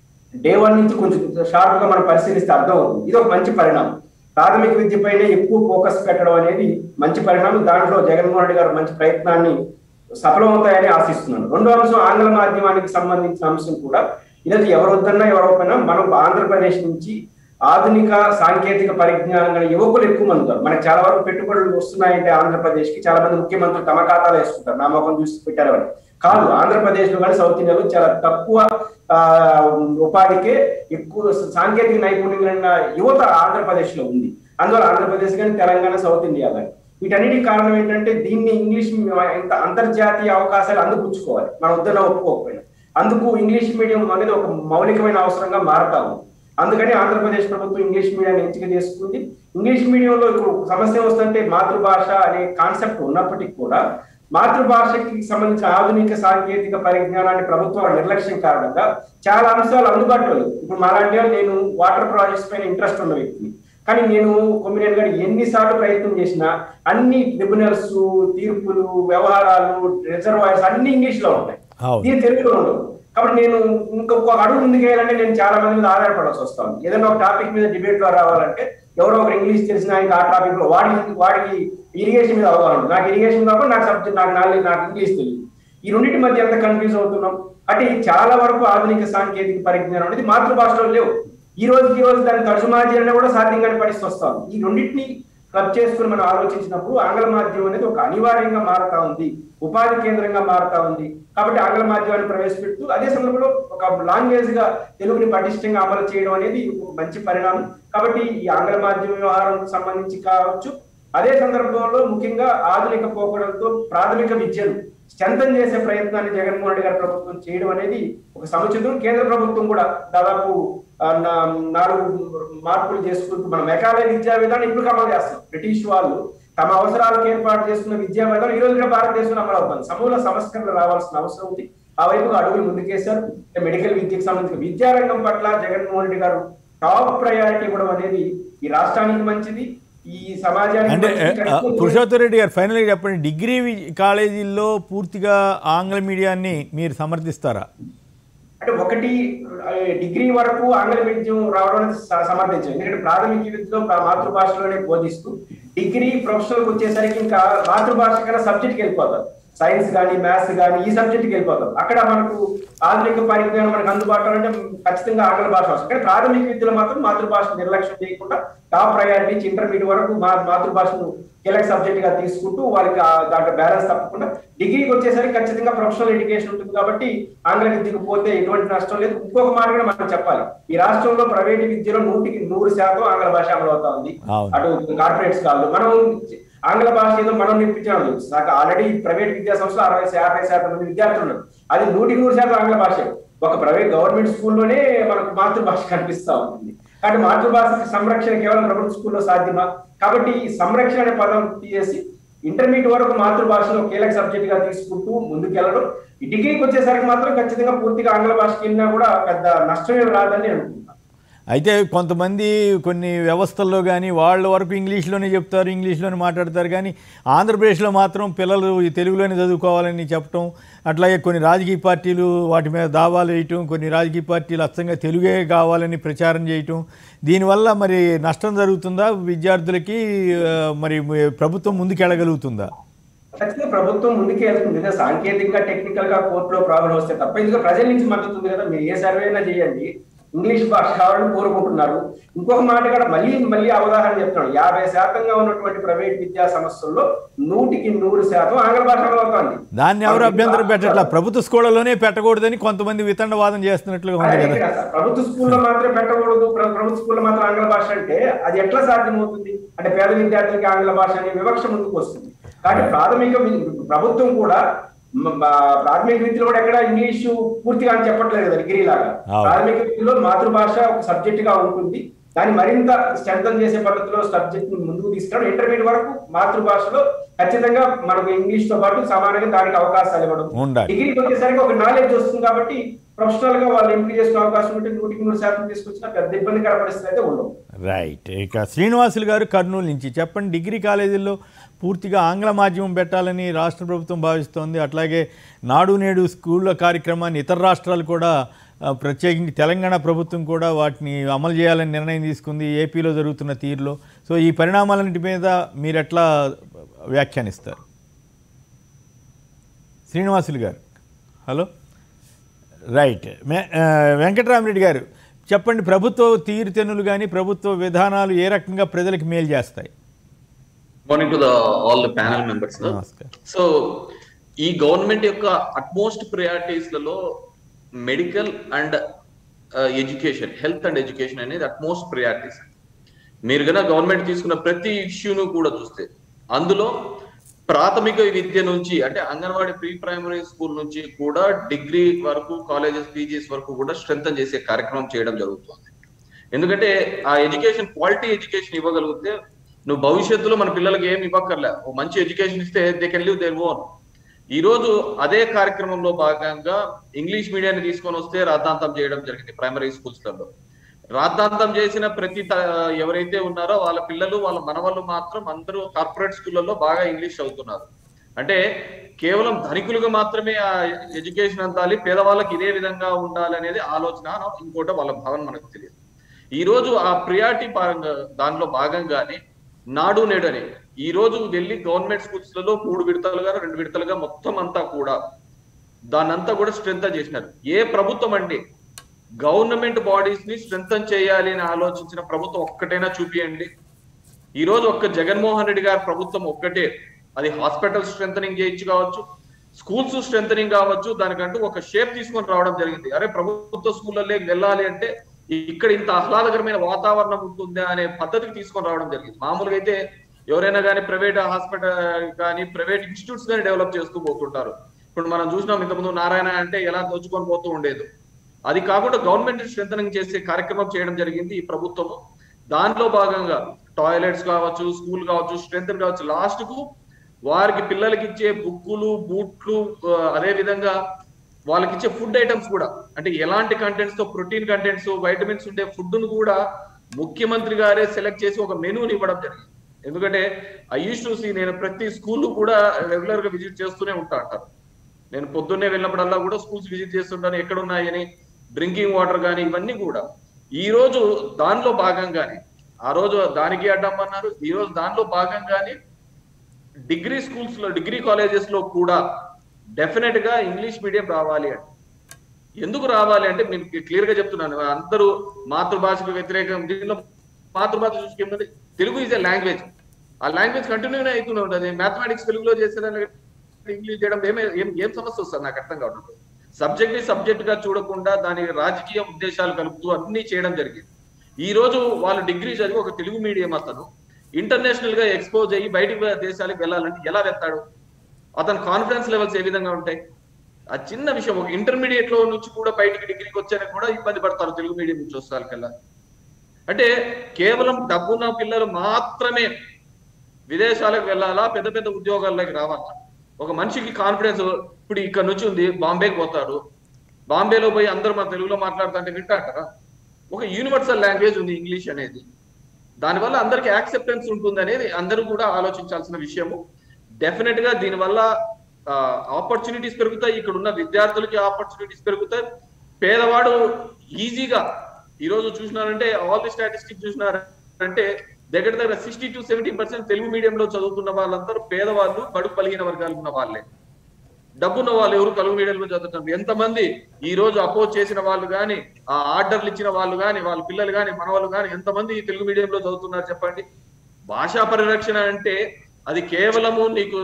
డే వన్ నుంచి కొంచెం షార్ప్ గా మనం పరిశీలిస్తే అర్థం అవుతుంది. ఇది ఒక మంచి పరిణామం. ప్రాథమిక విద్యపైనే ఎక్కువ ఫోకస్ పెట్టడం అనేది మంచి పరిణామం. దాంట్లో జగన్మోహన్ రెడ్డి గారు మంచి ప్రయత్నాన్ని సఫలమవుతాయని ఆశిస్తున్నాను. రెండో అంశం, ఆంగ్ల మాధ్యమానికి సంబంధించిన అంశం కూడా ఇలాంటి ఎవరు వద్దన్నా ఎవరైనా మనం ఆంధ్రప్రదేశ్ నుంచి ఆధునిక సాంకేతిక పరిజ్ఞానం గల యువకులు ఎక్కువ మంది ఉన్నారు. మనకి చాలా వరకు పెట్టుబడులు వస్తున్నాయంటే ఆంధ్రప్రదేశ్ కి చాలా మంది ముఖ్యమంత్రులు తమ ఖాతాలో వేసుకుంటారు, నా మొఖం చూసి పెట్టారు అని కాదు. ఆంధ్రప్రదేశ్ లో కానీ సౌత్ ఇండియాలో చాలా తక్కువ ఆ ఉపాధికే ఎక్కువ సాంకేతిక నైపుణ్యం యువత ఆంధ్రప్రదేశ్ లో ఉంది. అందువల్ల ఆంధ్రప్రదేశ్ కానీ తెలంగాణ, సౌత్ ఇండియా కానీ వీటన్నిటికి కారణం ఏంటంటే దీన్ని ఇంగ్లీష్ అంతర్జాతీయ అవకాశాలు అందిపుచ్చుకోవాలి, మనం వద్దన ఒప్పుకోకపోయినా. అందుకు ఇంగ్లీష్ మీడియం అనేది ఒక మౌలికమైన అవసరంగా మారతా ఉంది. అందుకని ఆంధ్రప్రదేశ్ ప్రభుత్వం ఇంగ్లీష్ మీడియాన్ని ఎంపిక చేసుకుంది. ఇంగ్లీష్ మీడియంలో ఇప్పుడు సమస్య వస్తుంటే మాతృభాష అనే కాన్సెప్ట్ ఉన్నప్పటికీ కూడా మాతృభాషకి సంబంధించిన ఆధునిక సాంకేతిక పరిజ్ఞానాన్ని ప్రభుత్వాల నిర్లక్ష్యం కారణంగా చాలా అంశాలు అందుబాటులో లేవు. ఇప్పుడు మాలాంటి నేను వాటర్ ప్రాజెక్ట్స్ పైన ఇంట్రెస్ట్ ఉన్న వ్యక్తిని, కానీ నేను కొమ్మినేని గారు ఎన్నిసార్లు ప్రయత్నం చేసినా అన్ని ట్రిబ్యునల్స్, తీర్పులు, వ్యవహారాలు, రిజర్వాయర్స్ అన్ని ఇంగ్లీష్ లో ఉంటాయి, దీని తెలుగులో ఉండవు. కాబట్టి నేను ఇంకొక అడుగు ముందుకు వేయాలంటే నేను చాలా మంది మీద ఆధారపడాల్సి వస్తాను. ఏదైనా ఒక టాపిక్ మీద డిబేట్ లో రావాలంటే ఎవరో ఒకరు ఇంగ్లీష్ తెలిసిన ఆయనకి ఆ టాపిక్ లో వాడికి వాడికి ఇరిగేషన్ మీద అవగాహన ఉంటుంది, నాకు ఇరిగేషన్ కాకుండా నాకు సబ్జెక్ట్ నాకు నాలుగు నాకు ఇంగ్లీష్ తెలియదు. ఈ రెండింటి మధ్య ఎంత కన్ఫ్యూజ్ అవుతున్నాం అంటే చాలా వరకు ఆధునిక సాంకేతిక పరిజ్ఞానం అనేది మాతృభాషలో లేవు. ఈ రోజుకి ఈ రోజు దాన్ని తర్జుమా చేయడం కూడా సాధ్యం కాని పరిస్థితి వస్తాం. ఈ రెండింటిని క్లబ్ చేసుకుని మనం ఆలోచించినప్పుడు ఆంగ్ల మాధ్యమం అనేది ఒక అనివార్యంగా మారుతా ఉంది, ఉపాధి కేంద్రంగా మారుతా ఉంది. కాబట్టి ఆంగ్ల మాధ్యమాన్ని ప్రవేశపెడుతూ అదే సందర్భంలో ఒక లాంగ్వేజ్ గా తెలుగుని పటిష్టంగా అమలు చేయడం అనేది ఒక మంచి పరిణామం. కాబట్టి ఈ ఆంగ్ల మాధ్యమ వ్యవహారం సంబంధించి కావచ్చు, అదే సందర్భంలో ముఖ్యంగా ఆధునిక పోకడంతో ప్రాథమిక విద్యను స్ట్రెంథన్ చేసే ప్రయత్నాన్ని జగన్మోహన్ రెడ్డి గారి ప్రభుత్వం చేయడం అనేది ఒక సముచితం. కేంద్ర ప్రభుత్వం కూడా దాదాపు నాలుగు మార్పులు చేసుకుంటూ మన మెకాలయ విద్యా విధానం ఇప్పుడు అమలు చేస్తాం. బ్రిటిష్ వాళ్ళు తమ అవసరాలకు ఏర్పాటు చేసుకున్న విద్యా విధానం ఈ రోజు కూడా భారతదేశంలో అమలు అవుతుంది. సమూల సంస్కరణలు రావాల్సిన అవసరం ఉంది. ఆ వైపుగా అడుగులు ముందుకేశారు. మెడికల్ విద్యకు సంబంధించిన విద్యారంగం పట్ల జగన్మోహన్ రెడ్డి గారు టాప్ ప్రయారిటీ ఇవ్వడం అనేది ఈ రాష్ట్రానికి మంచిది, ఈ సమాజానికి. అంటే పురుషోత్తమ్ రెడ్డి గారు ఫైనల్గా చెప్పండి, డిగ్రీ కాలేజీల్లో పూర్తిగా ఆంగ్ల మీడియాన్ని మీరు సమర్థిస్తారా? అంటే ఒకటి డిగ్రీ వరకు ఆంగ్ల మీడియం రావడం సమర్థించారు. ఎందుకంటే ప్రాథమిక విద్యలో మాతృభాషలోనే బోధిస్తూ డిగ్రీ ప్రొఫెషనల్కి వచ్చేసరికి ఇంకా మాతృభాష కన్నా సబ్జెక్ట్కి వెళ్ళిపోతారు. సైన్స్ కానీ మ్యాథ్స్ కానీ ఈ సబ్జెక్ట్కి వెళ్ళిపోతాం. అక్కడ మనకు ఆధునిక పరిజ్ఞానం మనకు అందుబాటులో అంటే ఖచ్చితంగా ఆంగ్ల భాష అవసరం. కానీ ప్రాథమిక విద్యలో మాత్రం మాతృభాష నిర్లక్ష్యం చేయకుండా టాప్ ప్రయారిటీ నుంచి ఇంటర్మీడియట్ వరకు మా మాతృభాషను కీలక సబ్జెక్ట్ గా తీసుకుంటూ వాళ్ళకి దాంట్లో బ్యాలెన్స్ తప్పకుండా డిగ్రీకి వచ్చేసరికి ఖచ్చితంగా ప్రొఫెషనల్ ఎడ్యుకేషన్ ఉంటుంది. కాబట్టి ఆంగ్ల విద్యకు పోతే ఎటువంటి నష్టం లేదు. ఇంకొక మాట కూడా మనం చెప్పాలి, ఈ రాష్ట్రంలో ప్రైవేట్ విద్యలో నూటికి నూరు శాతం ఆంగ్ల భాష అమలు అవుతా ఉంది. అటు కార్పొరేట్ స్కాల్లో మనం ఆంగ్ల భాష ఏదో మనం నేర్పించడం నాకు ఆల్రెడీ ప్రైవేట్ విద్యా సంస్థలు అరవై యాభై శాతం మంది విద్యార్థులు ఉన్నారు. అది నూటికి నూరు శాతం ఆంగ్ల భాష. ఒక ప్రైవేట్ గవర్నమెంట్ స్కూల్లోనే మనకు మాతృభాష కనిపిస్తా ఉంటుంది. కాబట్టి మాతృభాష సంరక్షణ కేవలం ప్రభుత్వ స్కూల్లో సాధ్యమా? కాబట్టి ఈ సంరక్షణ అనే పదం తీసేసి ఇంటర్మీడియట్ వరకు మాతృభాషలో కీలక సబ్జెక్ట్ గా తీసుకుంటూ ముందుకెళ్ళడం. ఈ డిగ్రీకి వచ్చేసరికి మాత్రం ఖచ్చితంగా పూర్తిగా ఆంగ్ల భాషకి వెళ్ళినా కూడా పెద్ద నష్టమేమి రాదని అనుకుంటున్నాను. అయితే కొంతమంది కొన్ని వ్యవస్థల్లో కానీ వాళ్ళ వరకు ఇంగ్లీష్లోనే చెప్తారు, ఇంగ్లీష్లోనే మాట్లాడతారు. కానీ ఆంధ్రప్రదేశ్లో మాత్రం పిల్లలు ఈ తెలుగులోనే చదువుకోవాలని చెప్పటం, అట్లాగే కొన్ని రాజకీయ పార్టీలు వాటి మీద దావాలు వేయటం, కొన్ని రాజకీయ పార్టీలు అచ్చంగా తెలుగే కావాలని ప్రచారం చేయటం, దీనివల్ల మరి నష్టం జరుగుతుందా విద్యార్థులకి? మరి ప్రభుత్వం ముందుకెళ్ళగలుగుతుందా? ఖచ్చితంగా ప్రభుత్వం ముందుకే వెళ్తుంది. సాంకేతికంగా టెక్నికల్ గా కోర్టులో ప్రాబ్లం వస్తే తప్ప, ఇందులో ప్రజల నుంచి మద్దతు ఉంది కదా. మీరు ఏ సర్వే అయినా చేయండి, ఇంగ్లీష్ భాష కావాలని కోరుకుంటున్నారు. ఇంకొక మాట కూడా మళ్ళీ మళ్ళీ అవగాహన చెప్తున్నాడు, యాభై శాతంగా ఉన్నటువంటి ప్రైవేట్ విద్యా సంస్థల్లో నూటికి నూరు శాతం ఆంగ్ల భాష అవుతుంది. దాన్ని ఎవరు అభ్యంతరం పెట్టట్లా, ప్రభుత్వ స్కూళ్ళలోనే పెట్టకూడదని కొంతమంది వితండవాదం చేస్తున్నట్లుగా ఉంది కదా. ప్రభుత్వ స్కూల్లో మాత్రమే పెట్టకూడదు, ప్రభుత్వ స్కూల్లో మాత్రం ఆంగ్ల భాష అంటే అది ఎట్లా సాధ్యమవుతుంది? అంటే పేద విద్యార్థులకి ఆంగ్ల భాష అనే వివక్ష ముందుకు వస్తుంది. కాబట్టి ప్రాథమిక ప్రభుత్వం కూడా ప్రాథమిక విద్యలో కూడా ఎక్కడ ఇంగ్లీషు పూర్తిగా అని చెప్పట్లేదు కదా డిగ్రీ లాగా. ప్రాథమిక విద్యలో మాతృభాష ఒక సబ్జెక్ట్ గా ఉంటుంది. దాన్ని మరింత స్ట్రెంథన్ చేసే పద్ధతిలో సబ్జెక్ట్ ని ముందుకు తీసుకురావడం, ఇంటర్మీడియట్ వరకు మాతృభాషలో ఖచ్చితంగా మనకు ఇంగ్లీష్ తో పాటు సమానంగా దానికి అవకాశాలు ఇవ్వడం. డిగ్రీకి వచ్చేసరికి ఒక నాలెడ్జ్ వస్తుంది కాబట్టి ప్రొఫెషనల్ గా వాళ్ళు ఎంపిక చేసుకునే అవకాశం ఉంటే నూటికి నూరు శాతం తీసుకొచ్చిన పెద్ద ఇబ్బందికర పరిస్థితి అయితే ఉండవు. రైట్. ఇక శ్రీనివాసులు గారు కర్నూలు నుంచి చెప్పండి, డిగ్రీ కాలేజీల్లో పూర్తిగా ఆంగ్ల మాధ్యమం పెట్టాలని రాష్ట్ర ప్రభుత్వం భావిస్తోంది. అట్లాగే నాడు నేడు స్కూళ్ళ కార్యక్రమాన్ని ఇతర రాష్ట్రాలు కూడా ప్రత్యేకించి తెలంగాణ ప్రభుత్వం కూడా వాటిని అమలు చేయాలని నిర్ణయం తీసుకుంది ఏపీలో జరుగుతున్న తీరులో. సో ఈ పరిణామాలన్నిటి మీద మీరు ఎట్లా వ్యాఖ్యానిస్తారు? శ్రీనివాసులు గారు హలో. రైట్. వెంకటరామరెడ్డి గారు చెప్పండి, ప్రభుత్వ తీరుతెన్నులు కానీ ప్రభుత్వ విధానాలు ఏ రకంగా ప్రజలకు మేలు చేస్తాయి? Morning to the all the panel members. So ఈ గవర్నమెంట్ యొక్క అట్మోస్ట్ ప్రయారిటీస్ లలో medical and education, health and education అనేది అట్మోస్ట్ ప్రయారిటీస్. మీరు కన్నా గవర్నమెంట్ తీసుకున్న ప్రతి ఇష్యూను కూడా చూస్తే అందులో ప్రాథమిక విద్య నుంచి అంటే అంగన్వాడీ ప్రీ ప్రైమరీ స్కూల్ నుంచి కూడా డిగ్రీ వరకు కాలేజెస్ పీజీస్ వరకు కూడా స్ట్రెంథన్ చేసే కార్యక్రమం చేయడం జరుగుతుంది. ఎందుకంటే ఆ ఎడ్యుకేషన్ క్వాలిటీ ఎడ్యుకేషన్ ఇవ్వగలిగితే నువ్వు భవిష్యత్తులో మన పిల్లలకి ఏమి ఇవ్వక్కర్లే, మంచి ఎడ్యుకేషన్ ఇస్తే they can live their own. ఈ రోజు అదే కార్యక్రమంలో భాగంగా ఇంగ్లీష్ మీడియాన్ని తీసుకొని వస్తే రాద్ధాంతం చేయడం జరిగింది ప్రైమరీ స్కూల్స్లలో. రాద్ధాంతం చేసిన ప్రతి ఎవరైతే ఉన్నారో వాళ్ళ పిల్లలు వాళ్ళ మనవళ్ళు మాత్రం అందరూ కార్పొరేట్ స్కూళ్ళలో బాగా ఇంగ్లీష్ చదువుతున్నారు. అంటే కేవలం ధనికులుగా మాత్రమే ఆ ఎడ్యుకేషన్ అందాలి, పేదవాళ్ళకి ఇదే విధంగా ఉండాలి అనేది ఆలోచన, ఇంకోటి వాళ్ళ భావన మనకు తెలియదు. ఈ రోజు ఆ ప్రియారిటీ భాగంగా దానిలో భాగంగానే నాడు నేడు అని ఈ రోజు వెళ్ళి గవర్నమెంట్ స్కూల్స్ లలో మూడు విడతలుగా రెండు విడతలుగా మొత్తం అంతా కూడా దాన్నంతా కూడా స్ట్రెంథన్ చేసినారు. ఏ ప్రభుత్వం అండి గవర్నమెంట్ బాడీస్ ని స్ట్రెంథన్ చేయాలి అని ఆలోచించిన ప్రభుత్వం ఒక్కటైనా చూపియండి. ఈ రోజు ఒక్క జగన్మోహన్ రెడ్డి గారి ప్రభుత్వం ఒక్కటే, అది హాస్పిటల్ స్ట్రెంథనింగ్ చేయొచ్చు కావచ్చు, స్కూల్స్ స్ట్రెంథనింగ్ కావచ్చు, దానికంటూ ఒక షేప్ తీసుకొని రావడం జరిగింది. అరే ప్రభుత్వ స్కూళ్ళలోకి వెళ్ళాలి అంటే ఇక్కడ ఇంత ఆహ్లాదకరమైన వాతావరణం ఉంటుందా అనే పద్ధతికి తీసుకొని రావడం జరిగింది. మామూలుగా అయితే ఎవరైనా కానీ ప్రైవేట్ హాస్పిటల్ కానీ ప్రైవేట్ ఇన్స్టిట్యూట్స్ కానీ డెవలప్ చేస్తూ పోతుంటారు. ఇప్పుడు మనం చూసినాం ఇంతకుముందు నారాయణ అంటే ఎలా దోచుకొని పోతూ ఉండేది. అది కాకుండా గవర్నమెంట్ స్ట్రెంథనింగ్ చేసే కార్యక్రమం చేయడం జరిగింది ఈ ప్రభుత్వము. దాంట్లో భాగంగా టాయిలెట్స్ కావచ్చు, స్కూల్ కావచ్చు, స్ట్రెంథన్ కావచ్చు, లాస్ట్ కు వారికి పిల్లలకి ఇచ్చే బుక్కులు, బూట్లు, అదే విధంగా వాళ్ళకి ఇచ్చే ఫుడ్ ఐటమ్స్ కూడా, అంటే ఎలాంటి కంటెంట్స్ తో ప్రోటీన్ కంటెంట్స్, వైటమిన్స్ ఉండే ఫుడ్ ను కూడా ముఖ్యమంత్రి గారే సెలెక్ట్ చేసి ఒక మెనూని ఇవ్వడం జరిగింది. ఎందుకంటే ఐ యూస్ టు సీ, నేను ప్రతి స్కూల్ కూడా రెగ్యులర్ గా విజిట్ చేస్తూనే ఉంటా అంటారు. నేను పొద్దున్నే వెళ్ళినప్పుడల్లా కూడా స్కూల్స్ విజిట్ చేస్తుంటాను, ఎక్కడ ఉన్నాయని, డ్రింకింగ్ వాటర్ కానీ ఇవన్నీ కూడా. ఈ రోజు దానిలో భాగంగానే, ఆ రోజు దానికి అడ్డమన్నారు, ఈ రోజు దానిలో భాగంగానే డిగ్రీ స్కూల్స్ లో, డిగ్రీ కాలేజెస్ లో కూడా డెఫినెట్ గా ఇంగ్లీష్ మీడియం రావాలి అంటే. ఎందుకు రావాలి అంటే మీకు క్లియర్ గా చెప్తున్నాను, అందరూ మాతృభాషకు వ్యతిరేకం, దీనిలో మాతృభాష చూసుకుంటే తెలుగు ఈజ్ ఎ లాంగ్వేజ్, ఆ లాంగ్వేజ్ కంటిన్యూనే అవుతూనే ఉంటుంది. మ్యాథమెటిక్స్ తెలుగులో చేసేదాన్ని ఇంగ్లీష్ చేయడం ఏమే ఏం ఏం సమస్య వస్తుంది నాకు అర్థం కావడం. సబ్జెక్ట్ ని సబ్జెక్ట్ గా చూడకుండా దాని రాజకీయ ఉద్దేశాలు కలుపుతూ అన్ని చేయడం జరిగింది. ఈ రోజు వాళ్ళు డిగ్రీ చదివి ఒక తెలుగు మీడియం అతను ఇంటర్నేషనల్ గా ఎక్స్పోజ్ అయ్యి బయట దేశాలకు వెళ్ళాలంటే ఎలా వెళ్తాడు? అతని కాన్ఫిడెన్స్ లెవెల్స్ ఏ విధంగా ఉంటాయి? ఆ చిన్న విషయం, ఒక ఇంటర్మీడియట్ లో నుంచి కూడా బయటికి డిగ్రీకి వచ్చారని కూడా ఇబ్బంది పడతారు తెలుగు మీడియం నుంచి వస్తారకల్లా. అంటే కేవలం డబ్బున్న పిల్లలు మాత్రమే విదేశాలకు వెళ్ళాలా, పెద్ద పెద్ద ఉద్యోగాల్లోకి రావాలా? ఒక మనిషికి కాన్ఫిడెన్స్, ఇప్పుడు ఇక్కడ నుంచి ఉంది బాంబేకి పోతాడు, బాంబేలో పోయి అందరూ మన తెలుగులో మాట్లాడుతుంటే వింటారా? ఒక యూనివర్సల్ లాంగ్వేజ్ ఉంది ఇంగ్లీష్ అనేది, దానివల్ల అందరికి యాక్సెప్టెన్స్ ఉంటుంది అనేది అందరూ కూడా ఆలోచించాల్సిన విషయము. డెఫినెట్ గా దీనివల్ల ఆపర్చునిటీస్ పెరుగుతాయి, ఇక్కడ ఉన్న విద్యార్థులకి ఆపర్చునిటీస్ పెరుగుతాయి. పేదవాడు ఈజీగా, ఈ రోజు చూసినారంటే ఆల్ ది స్టాటిస్టిక్స్ చూసినారంటే దగ్గర దగ్గర sixty to seventy percent Telugu మీడియంలో చదువుతున్న వాళ్ళందరూ పేదవాళ్ళు, కడుపు పలిగిన వర్గాలు ఉన్న వాళ్ళే. డబ్బున్న వాళ్ళు ఎవరు తెలుగు మీడియంలో చదువుతున్నారు? ఎంతమంది ఈ రోజు అపోజ్ చేసిన వాళ్ళు కానీ, ఆ ఆర్డర్లు ఇచ్చిన వాళ్ళు కానీ, వాళ్ళ పిల్లలు కానీ, మనవాళ్ళు కానీ ఎంతమంది తెలుగు మీడియంలో చదువుతున్నారు చెప్పండి? భాషా పరిరక్షణ అంటే అది కేవలము నీకు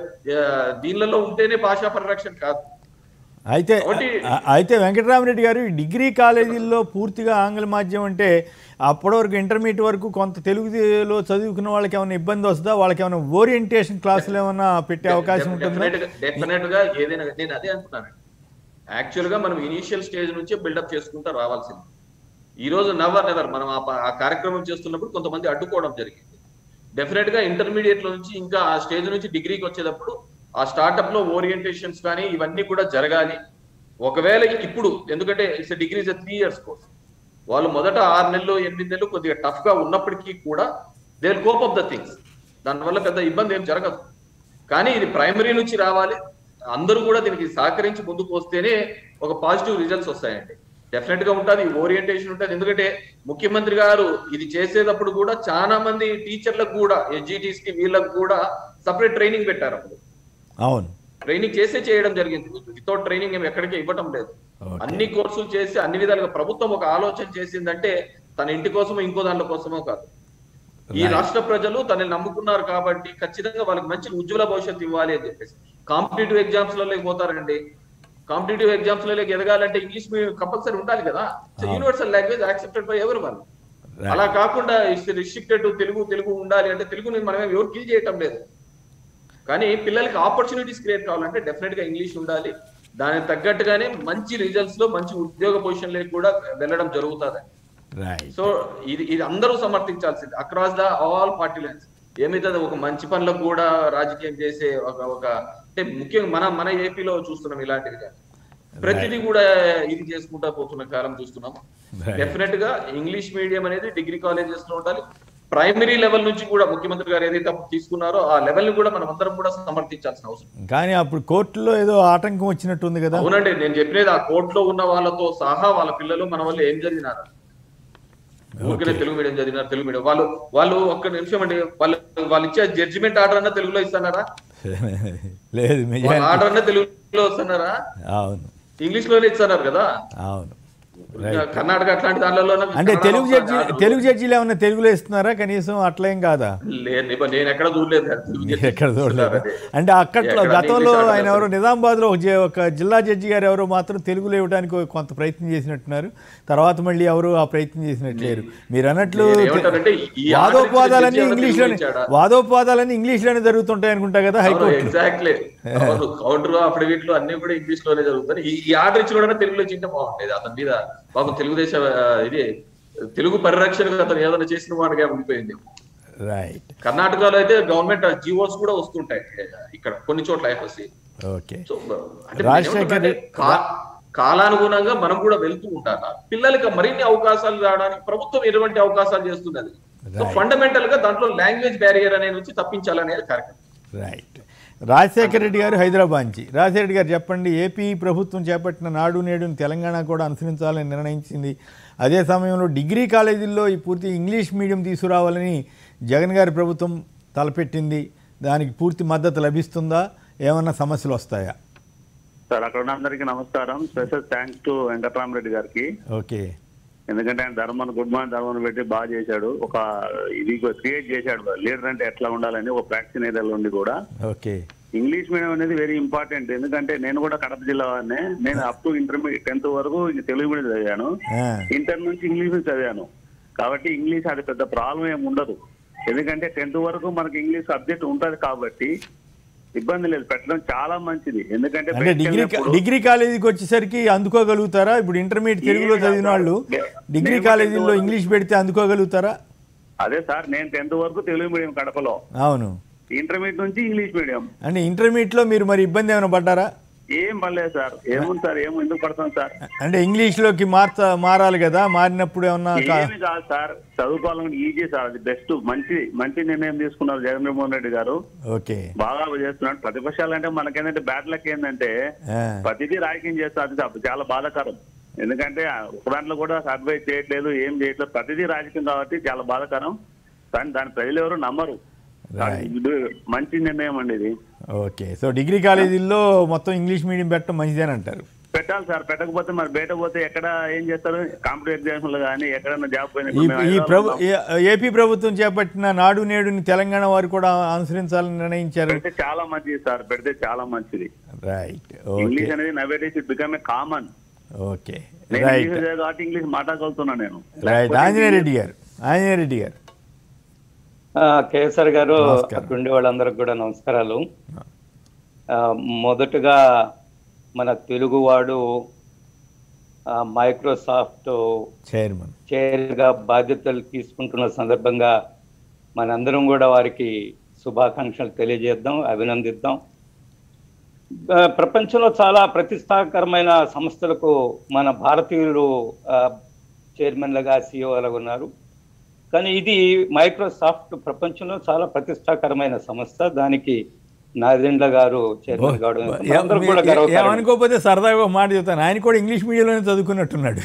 దీనిలలో ఉంటేనే భాషా పరిరక్షణ కాదు. అయితే అయితే వెంకటరామరెడ్డి గారు, ఈ డిగ్రీ కాలేజీల్లో పూర్తిగా ఆంగ్ల మాధ్యమం అంటే అప్పటివరకు ఇంటర్మీడియట్ వరకు కొంత తెలుగులో చదువుకున్న వాళ్ళకి ఏమైనా ఇబ్బంది వస్తుందా? వాళ్ళకి ఏమైనా ఓరియంటేషన్ క్లాసులు ఏమైనా పెట్టే అవకాశం ఉంటుందా? డెఫినెట్ గా ఏదైనా, నేను అదే అనుకున్నాను. యాక్చువల్ గా మనం ఇనీషియల్ స్టేజ్ నుంచే బిల్డప్ చేసుకుంటూ రావాల్సింది. ఈ రోజు నెవర్ నెవర్ మనం ఆ కార్యక్రమం చేస్తున్నప్పుడు కొంతమంది అడ్డుకోవడం జరిగింది. డెఫినెట్ గా ఇంటర్మీడియట్ లో నుంచి ఇంకా ఆ స్టేజ్ నుంచి డిగ్రీకి వచ్చేటప్పుడు ఆ స్టార్ట్అప్ లో ఓరియంటేషన్స్ కానీ ఇవన్నీ కూడా జరగాలి. ఒకవేళ ఇప్పుడు ఎందుకంటే it's degree is three years course, వాళ్ళు మొదట ఆరు నెలలు ఎనిమిది నెలలు కొద్దిగా టఫ్ గా ఉన్నప్పటికీ కూడా they will cope up the things, దానివల్ల పెద్ద ఇబ్బంది ఏం జరగదు. కానీ ఇది ప్రైమరీ నుంచి రావాలి, అందరూ కూడా దీనికి సహకరించి ముందుకు వస్తేనే ఒక పాజిటివ్ రిజల్ట్స్ వస్తాయండి. డెఫినెట్ గా ఉంటుంది, ఓరియంటేషన్ ఉంటుంది. ఎందుకంటే ముఖ్యమంత్రి గారు ఇది చేసేటప్పుడు కూడా చాలా మంది టీచర్లకు కూడా, ఎస్జిటిస్ కి వీళ్ళకు కూడా సపరేట్ ట్రైనింగ్ పెట్టారు. అప్పుడు అవును, ట్రైనింగ్ చేసే చేయడం జరిగింది. వితౌట్ ట్రైనింగ్ ఏమి ఎక్కడికి ఇవ్వటం లేదు. అన్ని కోర్సులు చేసి అన్ని విధాలుగా ప్రభుత్వం ఒక ఆలోచన చేసిందంటే తన ఇంటి కోసమో ఇంకో దాంట్లో కోసమో కాదు. ఈ రాష్ట్ర ప్రజలు తనని నమ్ముకున్నారు కాబట్టి ఖచ్చితంగా వాళ్ళకి మంచి ఉజ్వల భవిష్యత్తు ఇవ్వాలి అని చెప్పేసి కాంపిటేటివ్ ఎగ్జామ్స్ లో పోతారండి. కాంపిటేటివ్ ఎగ్జామ్స్ లో ఎదగాలంటే ఇంగ్లీష్ మీడియం కంపల్సరీ ఉండాలి కదా. Universal language accepted by every one. అలా కాకుండా రిస్ట్రిక్టెడ్ తెలుగు తెలుగు ఉండాలి అంటే తెలుగుని మనం ఎవరు కిల్ చేయటం లేదు. కానీ పిల్లలకి ఆపర్చునిటీస్ క్రియేట్ కావాలంటే డెఫినెట్ గా ఇంగ్లీష్ ఉండాలి. దానికి తగ్గట్టుగానే మంచి రిజల్ట్స్ లో మంచి ఉద్యోగ పొజిషన్లకు కూడా వెళ్ళడం జరుగుతుంది. సో ఇది ఇది అందరూ సమర్థించాల్సింది across the all party lines. ఏమైతే ఒక మంచి పనులకు కూడా రాజకీయం చేసే ఒక ఒక అంటే ముఖ్యంగా మన మన ఏపీలో చూస్తున్నాం ఇలాంటివి. ప్రతిదీ కూడా ఇది చేసుకుంటా పోతున్న కాలం చూస్తున్నాం. డెఫినెట్ గా ఇంగ్లీష్ మీడియం అనేది డిగ్రీ కాలేజెస్ లో ఉండాలి. ప్రైమరీ లెవెల్ నుంచి కూడా ముఖ్యమంత్రి గారు ఏదైతే తీసుకున్నారో ఆ లెవెల్ ని కూడా మనం అందరం కూడా సమర్థించాల్సిన అవసరం. కానీ అప్పుడు కోర్టులో ఏదో ఆటంకం వచ్చినట్టుంది కదా. అవునండి, నేను చెప్పినది ఆ కోర్టులో ఉన్న వాళ్ళతో సహా వాళ్ళ పిల్లలు మన వల్ల ఏం చదివినారు, ఊరికే తెలుగు మీడియం చదివినారు. తెలుగు మీడియం వాళ్ళు వాళ్ళు ఒక్క నిమిషం అండి, వాళ్ళు వాళ్ళు ఇచ్చే జడ్జిమెంట్ ఆర్డర్ అన్నా తెలుగులో ఇస్తున్నారా? లేదు, ఆర్డర్ అన్నా తెలుగులో వస్తున్నారా? అవును, ఇంగ్లీష్ లోనే ఇస్తున్నారు కదా. అవును, కర్ణాటక అట్లాంటి దానిలో అంటే తెలుగు జడ్జి తెలుగు జడ్జీలు ఏమన్నా తెలుగులో ఇస్తున్నారా కనీసం? అట్లేం కాదా? లేదు, నేను ఎక్కడ చూడలేదు. ఎక్కడ చూడలేదు అంటే అక్కట్లో గతంలో ఆయన ఎవరో నిజామాబాద్ లో ఒక జిల్లా జడ్జి గారు ఎవరో మాత్రం తెలుగులో ఇవ్వడానికి కొంత ప్రయత్నం చేసినట్టున్నారు. తర్వాత మళ్ళీ ఎవరు ఆ ప్రయత్నం చేసినట్లేరు. మీరు అన్నట్లు వాదోపవాదాలన్నీ ఇంగ్లీష్ లోనే వాదోపవాదాలన్నీ ఇంగ్లీష్ లోనే జరుగుతుంటాయి అనుకుంటా కదా హైకోర్టు. ఎగ్జాక్ట్లీ, కౌంటర్ అఫిడవిట్లు అన్ని కూడా ఇంగ్లీష్ లోనే జరుగుతాయి. ఈ ఆర్డర్ ఇచ్చి కూడా తెలుగులో చింటే బాగుండేది. అతని మీద పాపం తెలుగుదేశం ఇది తెలుగు పరిరక్షణకు అతను ఏదైనా చేసిన వాడిగా ఉండిపోయింది. రైట్. కర్ణాటకలో అయితే గవర్నమెంట్ జీవోస్ కూడా వస్తుంటాయి ఇక్కడ కొన్ని చోట్ల ఐఎఫ్ఎస్సి. ఓకే. అంటే కాలానుగుణంగా మనం కూడా వెళ్తూ ఉంటాం. పిల్లలకి మరిన్ని అవకాశాలు రావడానికి ప్రభుత్వం ఎటువంటి అవకాశాలు చేస్తున్నది. సో ఫండమెంటల్ గా దాంట్లో లాంగ్వేజ్ బ్యారియర్ అనేది వచ్చి తప్పించాలనేది కార్యక్రమం. రైట్. రాజశేఖర రెడ్డి గారు హైదరాబాద్ నుంచి. రాజశేఖర రెడ్డి గారు చెప్పండి, ఏపీ ప్రభుత్వం చేపట్టిన నాడు నేడుని తెలంగాణ కూడా అనుసరించాలని నిర్ణయించింది. అదే సమయంలో డిగ్రీ కాలేజీల్లో ఈ పూర్తి ఇంగ్లీష్ మీడియం తీసుకురావాలని జగన్ గారి ప్రభుత్వం తలపెట్టింది. దానికి పూర్తి మద్దతు లభిస్తుందా? ఏమన్నా సమస్యలు వస్తాయా? సార్, అక్కడ ఉన్న అందరికీ నమస్కారం. స్పెషల్ థ్యాంక్స్ టు వెంకటరామరెడ్డి గారికి. ఓకే. ఎందుకంటే ఆయన ధర్మాన్ని గుడ్ మార్నింగ్ ధర్మాన్ని పెట్టి బాగా చేశాడు. ఒక ఇది క్రియేట్ చేశాడు, లీడర్ అంటే ఎట్లా ఉండాలని ఒక ప్రాక్టీస్ ఏరియాలో ఉండి కూడా. ఓకే. ఇంగ్లీష్ మీడియం అనేది వెరీ ఇంపార్టెంట్. ఎందుకంటే నేను కూడా కడప జిల్లా వాడినే. నేను అప్ టు ఇంటర్మీడియట్ టెన్త్ వరకు తెలుగు మీడియం చదివాను. ఇంటర్ నుంచి ఇంగ్లీష్ చదివాను. కాబట్టి ఇంగ్లీష్ అది పెద్ద ప్రాబ్లం ఏమి ఉండదు. ఎందుకంటే టెన్త్ వరకు మనకి ఇంగ్లీష్ సబ్జెక్ట్ ఉంటది కాబట్టి ఇబ్బంది లేదు, పెట్టడం చాలా మంచిది. ఎందుకంటే డిగ్రీ డిగ్రీ కాలేజీకి వచ్చేసరికి అందుకోగలుగుతారా? ఇప్పుడు ఇంటర్మీడియట్ తెలుగులో చదివిన వాళ్ళు డిగ్రీ కాలేజీలో ఇంగ్లీష్ పెడితే అందుకోగలుగుతారా? అదే సార్, నేను టెన్త్ వరకు తెలుగు మీడియం కడపలో. అవును. ఇంటర్మీడియట్ నుంచి ఇంగ్లీష్ మీడియం. అంటే ఇంటర్మీడియట్ లో మీరు మరి ఇబ్బంది ఏమైనా పడ్డారా? ఏం పర్లేదు సార్. ఏముంది సార్, ఏమో ఎందుకు పడతాం సార్? అంటే ఇంగ్లీష్ లోకి మార్చ మారాలి కదా, మారినప్పుడు ఏమన్నా? ఏమి కాదు సార్, చదువుకోవాలని ఈజీ సార్. అది బెస్ట్. మంచి మంచి నిర్ణయం తీసుకున్నారు జగన్మోహన్ రెడ్డి గారు. ఓకే. బాగా చేస్తున్నాడు. ప్రతిపక్షాలు అంటే మనకేంటంటే బ్యాడ్ లక్ ఏంటంటే ప్రతిదీ రాజకీయం చేస్తారు. అది చాలా బాధాకరం. ఎందుకంటే ఒక దాంట్లో కూడా సర్వే చేయట్లేదు, ఏం చేయట్లేదు, ప్రతిదీ రాజకీయం కాబట్టి చాలా బాధాకరం. కానీ దాని ప్రజలు ఎవరు నమ్మరు. మంచి నిర్ణయం అండి ఇది. ఓకే. సో డిగ్రీ కాలేజీల్లో మొత్తం ఇంగ్లీష్ మీడియం పెట్టడం మంచిదని అంటారు? పెట్టాలి సార్. పెట్టకపోతే మరి బయట పోతే ఎక్కడ ఏం చేస్తారు? కాంపిటేటివ్ ఎగ్జామ్స్ కానీ ఎక్కడన్నా జాబ్ పోయిన. ఈ ప్రభు ఏపీ ప్రభుత్వం చేపట్టిన నాడు నేడుని తెలంగాణ వారు కూడా అనుసరించాలని నిర్ణయించారు. పెడితే చాలా మంచిది సార్, పెడితే చాలా మంచిది. రైట్. ఇంగ్లీష్ అనేది nowadays it become a common. Okay. Right. కాబట్టి ఇంగ్లీష్ మాట్లాడుతున్నా నేను. రైట్. ఆంజనేయ రెడ్డి గారు. ఆంజనేయ రెడ్డి గారు. కేసర్ గారు, ఉండే వాళ్ళందరికి కూడా నమస్కారాలు. మొదటగా మన తెలుగువాడు మైక్రోసాఫ్ట్ చైర్మన్ చైర్గా బాధ్యతలు తీసుకుంటున్న సందర్భంగా మనందరం కూడా వారికి శుభాకాంక్షలు తెలియజేద్దాం, అభినందిద్దాం. ప్రపంచంలో చాలా ప్రతిష్టాకరమైన సంస్థలకు మన భారతీయులు చైర్మన్లుగా సిఇఓలుగా ఉన్నారు. కానీ ఇది మైక్రోసాఫ్ట్ ప్రపంచంలో చాలా ప్రతిష్టాకరమైన సంస్థ. దానికి నాదెండ్ల గారు చైర్మన్ కావడం ఏమనుకోకపోతే సరదాగా మాట చెప్తాను, ఆయన కూడా ఇంగ్లీష్ మీడియంలోనే చదువుకున్నట్టున్నాడు.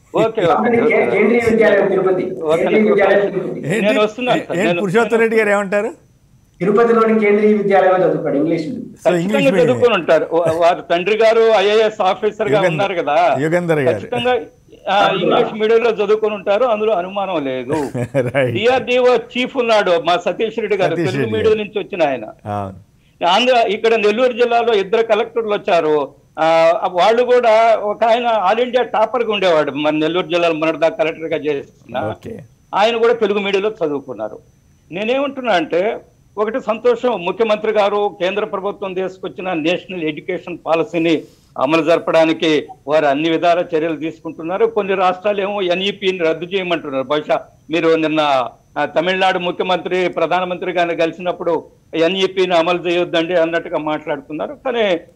పురుషోత్తమ్ రెడ్డి గారు ఏమంటారు? తిరుపతిలోని కేంద్రీయ విద్యాలయంలో చదువుతాడు ఇంగ్లీష్. చదువుకుని ఉంటారు. వారి తండ్రి గారు ఐఏఎస్ ఆఫీసర్ గా ఉన్నారు కదా, ఖచ్చితంగా ఇంగ్లీష్ మీడియం లో చదువుకుని ఉంటారు, అందులో అనుమానం లేదు. డిఆర్డిఓ చీఫ్ ఉన్నాడు మా సతీష్ రెడ్డి గారు, తెలుగు మీడియం నుంచి వచ్చిన ఆయన. ఆంధ్ర ఇక్కడ నెల్లూరు జిల్లాలో ఇద్దరు కలెక్టర్లు వచ్చారు. ఆ వాళ్ళు కూడా ఒక ఆయన ఆల్ ఇండియా టాపర్ గా ఉండేవాడు మన నెల్లూరు జిల్లాలో, మొన్నటిదాకా కలెక్టర్ గా చేస్తున్నా. ఆయన కూడా తెలుగు మీడియంలో చదువుకున్నారు. నేనేమంటున్నా అంటే, ఒకటి సంతోషం, ముఖ్యమంత్రి గారు కేంద్ర ప్రభుత్వం తీసుకొచ్చిన నేషనల్ ఎడ్యుకేషన్ పాలసీని అమలు జరపడానికి వారు అన్ని విధాల చర్యలు తీసుకుంటున్నారు. కొన్ని రాష్ట్రాలు ఏమో ఎన్ఈపిని రద్దు చేయమంటున్నారు. బహుశా మీరు నిన్న తమిళనాడు ముఖ్యమంత్రి ప్రధానమంత్రి గారిని కలిసినప్పుడు ఎన్ఈపిని అమలు చేయొద్దండి అన్నట్టుగా మాట్లాడుతున్నారు. కానీ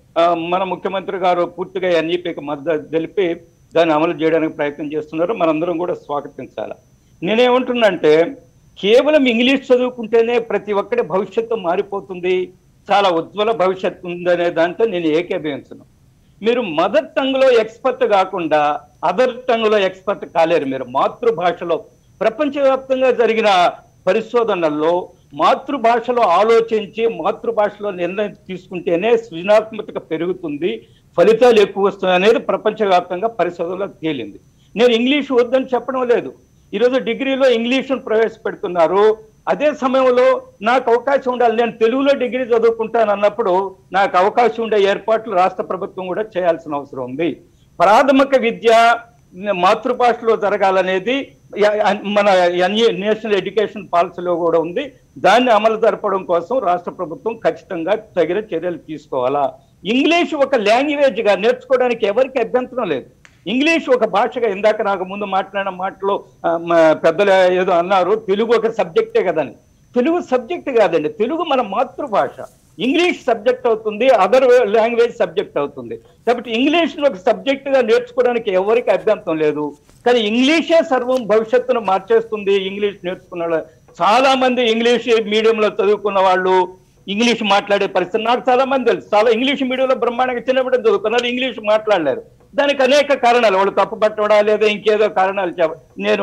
మన ముఖ్యమంత్రి గారు పూర్తిగా ఎన్ఈపీకి మద్దతు తెలిపి దాన్ని అమలు చేయడానికి ప్రయత్నం చేస్తున్నారు. మనందరం కూడా స్వాగతించాలి. నేనేమంటున్నంటే కేవలం ఇంగ్లీష్ చదువుకుంటేనే ప్రతి ఒక్కటి భవిష్యత్తు మారిపోతుంది, చాలా ఉజ్వల భవిష్యత్తు ఉందనే దాంతో నేను ఏకీభవించను. మీరు మదర్ టంగ్ లో ఎక్స్పర్ట్ కాకుండా అదర్ టంగ్ లో ఎక్స్పర్ట్ కాలేరు. మీరు మాతృభాషలో ప్రపంచవ్యాప్తంగా జరిగిన పరిశోధనల్లో మాతృభాషలో ఆలోచించి మాతృభాషలో నిర్ణయం తీసుకుంటేనే సృజనాత్మకత పెరుగుతుంది, ఫలితాలు ఎక్కువ వస్తాయి అనేది ప్రపంచవ్యాప్తంగా పరిశోధనలో తేలింది. నేను ఇంగ్లీష్ వద్దని చెప్పడం లేదు. ఈరోజు డిగ్రీలో ఇంగ్లీష్ను ప్రవేశపెడుతున్నారు. అదే సమయంలో నాకు అవకాశం ఉండాలి, నేను తెలుగులో డిగ్రీ చదువుకుంటాను అన్నప్పుడు నాకు అవకాశం ఉండే ఏర్పాట్లు రాష్ట్ర ప్రభుత్వం కూడా చేయాల్సిన అవసరం ఉంది. ప్రాథమిక విద్య మాతృభాషలో జరగాలనేది మన నేషనల్ ఎడ్యుకేషన్ పాలసీలో కూడా ఉంది. దాన్ని అమలు జరపడం కోసం రాష్ట్ర ప్రభుత్వం ఖచ్చితంగా తగిన చర్యలు తీసుకోవాలా. ఇంగ్లీష్ ఒక లాంగ్వేజ్ గా నేర్చుకోవడానికి ఎవరికి అభ్యంతరం లేదు. ఇంగ్లీష్ ఒక భాషగా, ఇందాక నాకు ముందు మాట్లాడిన మాటలో పెద్దలు ఏదో అన్నారు తెలుగు ఒక సబ్జెక్టే కదని. తెలుగు సబ్జెక్ట్ కాదండి, తెలుగు మన మాతృభాష. ఇంగ్లీష్ సబ్జెక్ట్ అవుతుంది, అదర్ లాంగ్వేజ్ సబ్జెక్ట్ అవుతుంది. కాబట్టి ఇంగ్లీష్ ఒక సబ్జెక్ట్ గా నేర్చుకోవడానికి ఎవరికి అభ్యంతరం లేదు. కానీ ఇంగ్లీషే సర్వం భవిష్యత్తును మార్చేస్తుంది. ఇంగ్లీష్ నేర్చుకున్న చాలా మంది ఇంగ్లీష్ మీడియంలో చదువుకున్న వాళ్ళు ఇంగ్లీష్ మాట్లాడే పరిస్థితి నాకు చాలా మంది తెలుసు. చాలా ఇంగ్లీష్ మీడియంలో బ్రహ్మాండంగా చిన్నప్పుడు చదువుకున్నారు, ఇంగ్లీష్ మాట్లాడలేరు. దానికి అనేక కారణాలు, వాళ్ళు తప్పు పట్టడా లేదా ఇంకేదో కారణాలు చెప్ప నేను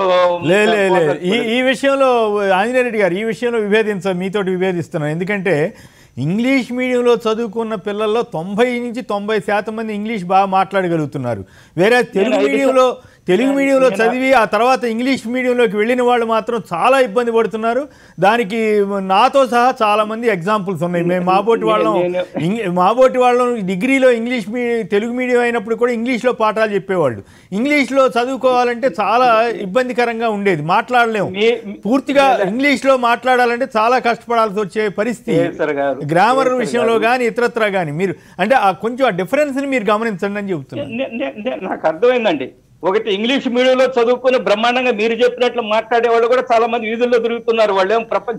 ఈ విషయంలో ఆంజనేయ రెడ్డి గారు ఈ విషయంలో విభేదించ మీతోటి విభేదిస్తున్నాను. ఎందుకంటే ఇంగ్లీష్ మీడియంలో చదువుకున్న పిల్లల్లో తొంభై నుంచి తొంభై శాతం మంది ఇంగ్లీష్ బాగా మాట్లాడగలుగుతున్నారు. వేరే తెలుగు మీడియంలో తెలుగు మీడియంలో చదివి ఆ తర్వాత ఇంగ్లీష్ మీడియంలోకి వెళ్ళిన వాళ్ళు మాత్రం చాలా ఇబ్బంది పడుతున్నారు. దానికి నాతో సహా చాలా మంది ఎగ్జాంపుల్స్ ఉన్నాయి. మేము మాబోటి వాళ్ళం మాబోటి వాళ్ళం డిగ్రీలో ఇంగ్లీష్ మీ తెలుగు మీడియం అయినప్పుడు కూడా ఇంగ్లీష్లో పాఠాలు చెప్పేవాళ్ళు. ఇంగ్లీష్లో చదువుకోవాలంటే చాలా ఇబ్బందికరంగా ఉండేది, మాట్లాడలేము. పూర్తిగా ఇంగ్లీష్లో మాట్లాడాలంటే చాలా కష్టపడాల్సి వచ్చే పరిస్థితి గ్రామర్ విషయంలో కానీ ఇతరత్రా కానీ. మీరు అంటే కొంచెం ఆ డిఫరెన్స్ని మీరు గమనించండి అని చెబుతున్నారు. నాకు అర్థమైందండి. ఒకటి ఇంగ్లీష్ మీడియంలో చదువుకుని బ్రహ్మాండంగా మీరు చెప్పినట్లు మాట్లాడే వాళ్ళు కూడా చాలా మంది వీధుల్లో తిరుగుతున్నారు. వాళ్ళేం ప్రపంచ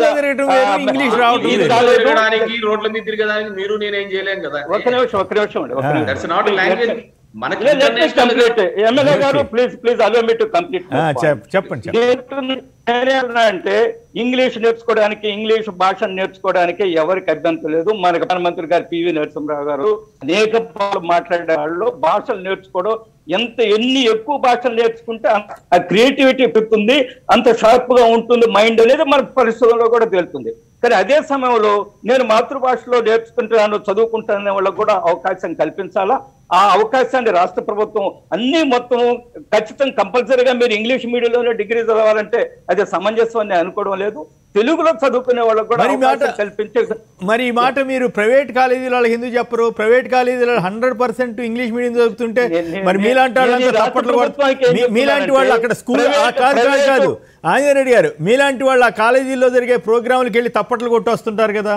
రోడ్ల మీద తిరగడానికి మీరు నేనేం చేయలేం కదా. ఒక నిమిషం ఒక నిమిషం అండి, MLA garu please please allow me to complete చెప్పండి. అంటే ఇంగ్లీష్ నేర్చుకోవడానికి ఇంగ్లీష్ భాషను నేర్చుకోవడానికి ఎవరికి అభ్యంతరం లేదు. మన ప్రధానమంత్రి గారు పివి నరసింహరావు గారు అనేక మాట్లాడే వాళ్ళు భాషలు నేర్చుకోవడం, ఎంత ఎన్ని ఎక్కువ భాషలు నేర్చుకుంటే ఆ క్రియేటివిటీ పెరుగుతుంది, అంత షార్ప్ గా ఉంటుంది మైండ్ అనేది మన పరిస్థితుల్లో కూడా తేలుతుంది. కానీ అదే సమయంలో నేను మాతృభాషలో నేర్చుకుంటాను చదువుకుంటాననే వాళ్ళకు కూడా అవకాశం కల్పించాలా. ఆ అవకాశాన్ని రాష్ట్ర ప్రభుత్వం అన్ని మొత్తం ఖచ్చితంగా కంపల్సరీగా మీరు ఇంగ్లీష్ మీడియంలోనే డిగ్రీ చదవాలంటే అది సమంజసం అని అనుకోవడం లేదు. తెలుగులో చదువుకునే వాళ్ళకు కూడా కల్పించే మరి ఈ మాట మీరు ప్రైవేట్ కాలేజీల వాళ్ళకి ఎందుకు చెప్పరు? ప్రైవేట్ కాలేజీలో హండ్రెడ్ పర్సెంట్ ఇంగ్లీష్ మీడియం చదువుతుంటే మరి మీలాంటి వాళ్ళు తప్పట్లు మీలాంటి వాళ్ళు అక్కడ స్కూల్ కాదు కాదు కాదు ఆంజనేయ రెడ్డి గారు, మీలాంటి వాళ్ళు ఆ కాలేజీల్లో జరిగే ప్రోగ్రాంలకు వెళ్ళి తప్పట్లు కొట్టొస్తుంటారు కదా.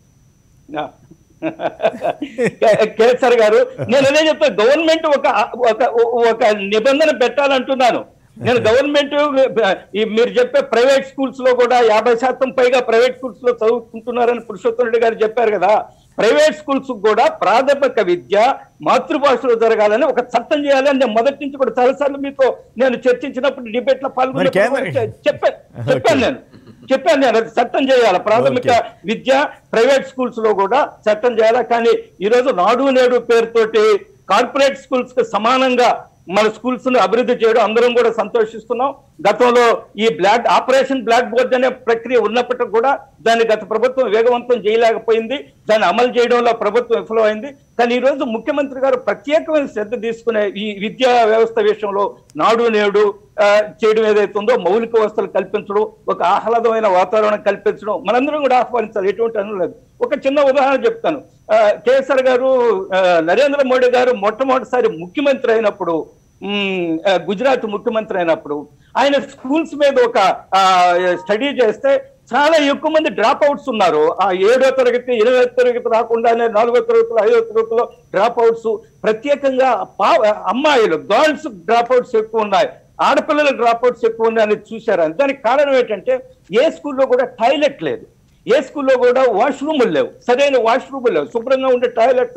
కేసర్ గారు, నేను అదే చెప్తా, గవర్నమెంట్ ఒక ఒక నిబంధన పెట్టాలంటున్నాను నేను. గవర్నమెంట్ మీరు చెప్పే ప్రైవేట్ స్కూల్స్ లో కూడా యాభై శాతం పైగా ప్రైవేట్ స్కూల్స్ లో చదువుకుంటున్నారని పురుషోత్తం రెడ్డి గారు చెప్పారు కదా. ప్రైవేట్ స్కూల్స్ కూడా ప్రాథమిక విద్య మాతృభాషలో జరగాలని ఒక చట్టం చేయాలని నేను మొదటి నుంచి కూడా చాలాసార్లు మీతో నేను చర్చించినప్పుడు డిబేట్ లో పాల్గొని చెప్పాను చెప్పాను నేను చెప్పాను నేను అది చట్టం చేయాలి. ప్రాథమిక విద్య ప్రైవేట్ స్కూల్స్ లో కూడా చట్టం చేయాలి. కానీ ఈ రోజు నాడు నేడు పేరుతోటి కార్పొరేట్ స్కూల్స్ కి సమానంగా మన స్కూల్స్ ను అభివృద్ధి చేయడం అందరం కూడా సంతోషిస్తున్నాం. గతంలో ఈ బ్లాక్ ఆపరేషన్ బ్లాక్ బోర్డ్ అనే ప్రక్రియ ఉన్నప్పటికీ కూడా దాన్ని గత ప్రభుత్వం వేగవంతం చేయలేకపోయింది. దాన్ని అమలు చేయడంలో ప్రభుత్వం విఫలమైంది. కానీ ఈ రోజు ముఖ్యమంత్రి గారు ప్రత్యేకమైన శ్రద్ధ తీసుకునే ఈ విద్యా వ్యవస్థ విషయంలో నాడు నేడు చేయడం ఏదైతే ఉందో మౌలిక వ్యవస్థలు కల్పించడం, ఒక ఆహ్లాదమైన వాతావరణం కల్పించడం మనందరం కూడా ఆహ్వానించాలి, ఎటువంటి అను లేదు. ఒక చిన్న ఉదాహరణ చెప్తాను. కేసీఆర్ గారు నరేంద్ర మోడీ గారు మొట్టమొదటిసారి ముఖ్యమంత్రి అయినప్పుడు, గుజరాత్ ముఖ్యమంత్రి అయినప్పుడు ఆయన స్కూల్స్ మీద ఒక స్టడీ చేస్తే చాలా ఎక్కువ మంది డ్రాప్ అవుట్స్ ఉన్నారు. ఆ ఏడో తరగతి ఎనిమిదో తరగతి రాకుండానే నాలుగో తరగతిలో ఐదో తరగతిలో డ్రాప్ అవుట్స్, ప్రత్యేకంగా అమ్మాయిలు గర్ల్స్ డ్రాప్ అవుట్స్ ఎక్కువ ఉన్నాయి, ఆడపిల్లల డ్రాప్ అవుట్స్ ఎక్కువ ఉన్నాయని చూశారు. దానికి కారణం ఏంటంటే ఏ స్కూల్లో కూడా టాయిలెట్ లేదు, ఏ స్కూల్లో కూడా వాష్రూములు లేవు, సరైన వాష్రూములు లేవు, శుభ్రంగా ఉండే టాయిలెట్స్ లేవు.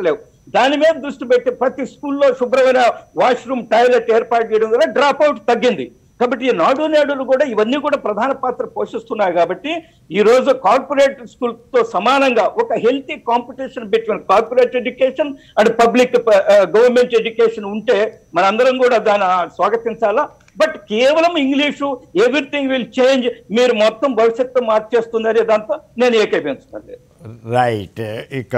దాని మీద దృష్టి పెట్టి ప్రతి స్కూల్లో శుభ్రమైన వాష్రూమ్ టాయిలెట్ ఏర్పాటు చేయడం వల్ల డ్రాప్ అవుట్ తగ్గింది. కాబట్టి ఈ నాడు నేడులు కూడా ఇవన్నీ కూడా ప్రధాన పాత్ర పోషిస్తున్నాయి. కాబట్టి ఈ రోజు కార్పొరేట్ స్కూల్ తో సమానంగా ఒక healthy competition between corporate education and public government education ఉంటే మనందరం కూడా దాన్ని స్వాగతించాలా. బట్ కేవలం ఇంగ్లీషు ఎవ్రీథింగ్ విల్ చేంజ్, మీరు మొత్తం భవిష్యత్తు మార్చేస్తుంది దాంతో నేను ఏకీభవించలేదు. రైట్. ఇక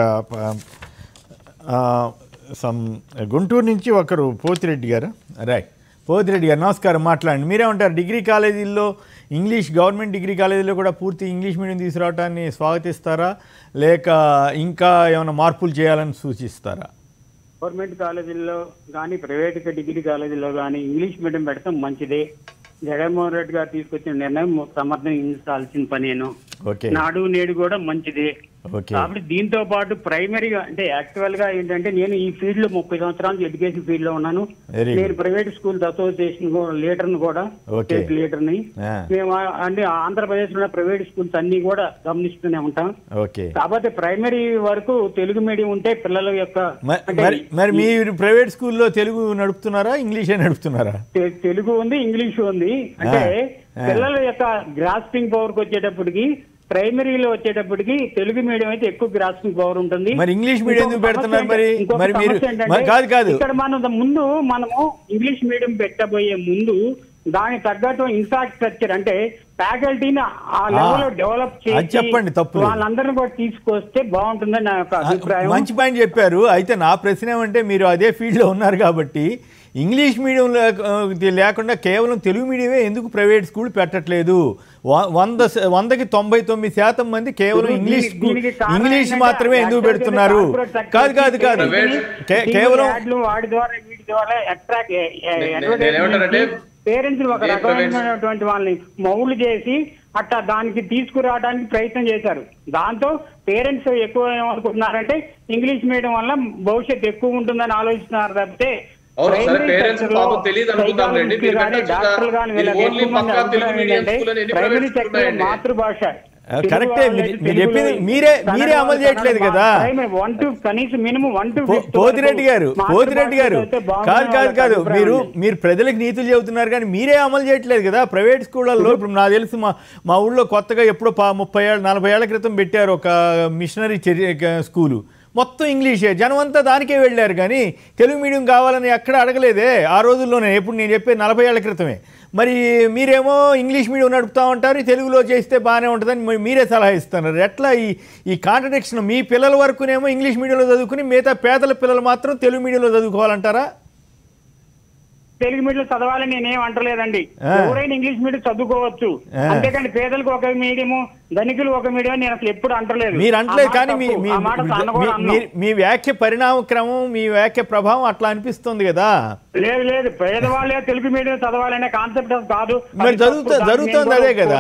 సమ్ గుంటూరు నుంచి ఒకరు పోతిరెడ్డి గారు. రైట్, పోతిరెడ్డి గారు నమస్కారం, మాట్లాడండి. మీరేమంటారు? డిగ్రీ కాలేజీల్లో ఇంగ్లీష్, గవర్నమెంట్ డిగ్రీ కాలేజీలో కూడా పూర్తి ఇంగ్లీష్ మీడియం తీసుకురావటాన్ని స్వాగతిస్తారా, లేక ఇంకా ఏమైనా మార్పులు చేయాలని సూచిస్తారా? గవర్నమెంట్ కాలేజీల్లో కానీ ప్రైవేట్ డిగ్రీ కాలేజీల్లో కానీ ఇంగ్లీష్ మీడియం పెడతాం మంచిదే. జగన్మోహన్ రెడ్డి గారు తీసుకొచ్చిన నిర్ణయం సమర్థించాల్సిన పనేను. నాడు నేడు కూడా మంచిదే. కాబట్టి దీంతో పాటు ప్రైమరీగా అంటే యాక్చువల్ గా ఏంటంటే నేను ఈ ఫీల్డ్ లో ముప్పై సంవత్సరాల నుంచి ఎడ్యుకేషన్ ఫీల్డ్ లో ఉన్నాను. నేను ప్రైవేట్ స్కూల్స్ అసోసియేషన్ లీడర్ ని కూడా, స్టేట్ లీడర్ ని. మేము అంటే ఆంధ్రప్రదేశ్ లో ప్రైవేట్ స్కూల్స్ అన్ని కూడా గమనిస్తూనే ఉంటాం. కాకపోతే ప్రైమరీ వరకు తెలుగు మీడియం ఉంటే పిల్లల యొక్క మరి మీరు ప్రైవేట్ స్కూల్లో తెలుగు నడుపుతున్నారా, ఇంగ్లీషే నడుపుతున్నారా? తెలుగు ఉంది, ఇంగ్లీష్ ఉంది. అంటే పిల్లల యొక్క గ్రాస్పింగ్ పవర్ కి వచ్చేటప్పటికి ప్రైమరీలో వచ్చేటప్పటికి తెలుగు మీడియం అయితే ఎక్కువ గ్రాస్పింగ్ పవర్ ఉంటుంది. మరి ఇంగ్లీష్ మీడియం ఎందుకు పెడుతున్నారు? మరి మరి మీరు కాదు కాదు ఇక్కడ మనం ముందు మనము ఇంగ్లీష్ మీడియం పెట్టబోయే ముందు దాని తగ్గట్టు ఇన్ఫ్రాస్ట్రక్చర్ అంటే ఫ్యాకల్టీని ఆ లెవెల్లో డెవలప్ చేసి చెప్పండి, తప్పు వాళ్ళందరినీ కూడా తీసుకొస్తే బాగుంటుందని నా యొక్క అభిప్రాయం. మంచి పాయింట్ చెప్పారు. అయితే నా ప్రశ్న ఏమంటే, మీరు అదే ఫీల్డ్లో ఉన్నారు కాబట్టి ఇంగ్లీష్ మీడియం లేకుండా కేవలం తెలుగు మీడియమే ఎందుకు ప్రైవేట్ స్కూల్ పెట్టట్లేదు? వంద వందకి తొంభై తొమ్మిది శాతం మంది కేవలం ఇంగ్లీష్ ఇంగ్లీష్ మాత్రమే ఎందుకు పెడుతున్నారు? కాదు కాదు కాదు కేవలం వాడి ద్వారా వీటి ద్వారా అట్రాక్ట్ పేరెంట్స్ ఒక రకమైనటువంటి వాళ్ళని మౌళ్ళు చేసి అట్లా దానికి తీసుకురావడానికి ప్రయత్నం చేశారు. దాంతో పేరెంట్స్ ఎక్కువ ఏమనుకుంటున్నారంటే ఇంగ్లీష్ మీడియం వల్ల భవిష్యత్తు ఎక్కువ ఉంటుందని ఆలోచిస్తున్నారు తప్పితే ప్రైమరీ సెక్టర్ మాతృభాష కరెక్టే. మీరు చెప్పింది మీరే మీరే అమలు చేయట్లేదు కదా పోతిరెడ్డి గారు. పోతిరెడ్డి గారు కాదు కాదు కాదు మీరు మీరు ప్రజలకు నీతులు చెబుతున్నారు కానీ మీరే అమలు చేయట్లేదు కదా. ప్రైవేట్ స్కూళ్ళల్లో ఇప్పుడు నాకు తెలుసు, మా మా ఊళ్ళో కొత్తగా ఎప్పుడో ముప్పై ఏళ్ళ నలభై ఏళ్ల క్రితం పెట్టారు ఒక మిషనరీ స్కూలు. మొత్తం ఇంగ్లీషే, జనం అంతా దానికే వెళ్ళారు కానీ తెలుగు మీడియం కావాలని ఎక్కడ అడగలేదే ఆ రోజుల్లోనే. ఎప్పుడు నేను చెప్పే నలభై ఏళ్ల క్రితమే. మరి మీరేమో ఇంగ్లీష్ మీడియం నడుపుతా ఉంటారు, తెలుగులో చేస్తే బాగానే ఉంటుందని మీరే సలహా ఇస్తున్నారు. ఎట్లా ఈ ఈ కాంట్రడిక్షన్? మీ పిల్లల వరకునేమో ఇంగ్లీష్ మీడియంలో చదువుకుని మిగతా పేదల పిల్లలు మాత్రం తెలుగు మీడియంలో చదువుకోవాలంటారా? తెలుగు మీడియం చదవాలని నేనేం అంటలేదండి. ఎవరైనా ఇంగ్లీష్ మీడియం చదువుకోవచ్చు, అంతేకాని పేదలకు ఒక మీడియము, ధనికులు ఒక మీడియం నేను అసలు ఎప్పుడు అంటలేదు. మీరు అంటలేదు కానీ మీ వ్యాఖ్య పరిణామ క్రమం, మీ వ్యాఖ్య ప్రభావం అట్లా అనిపిస్తుంది కదా. లేదు లేదు, పేదవాళ్ళే తెలుగు మీడియం చదవాలనే కాన్సెప్ట్ కాదు. మరి జరుగుతా జరుగుతుంది అదే కదా.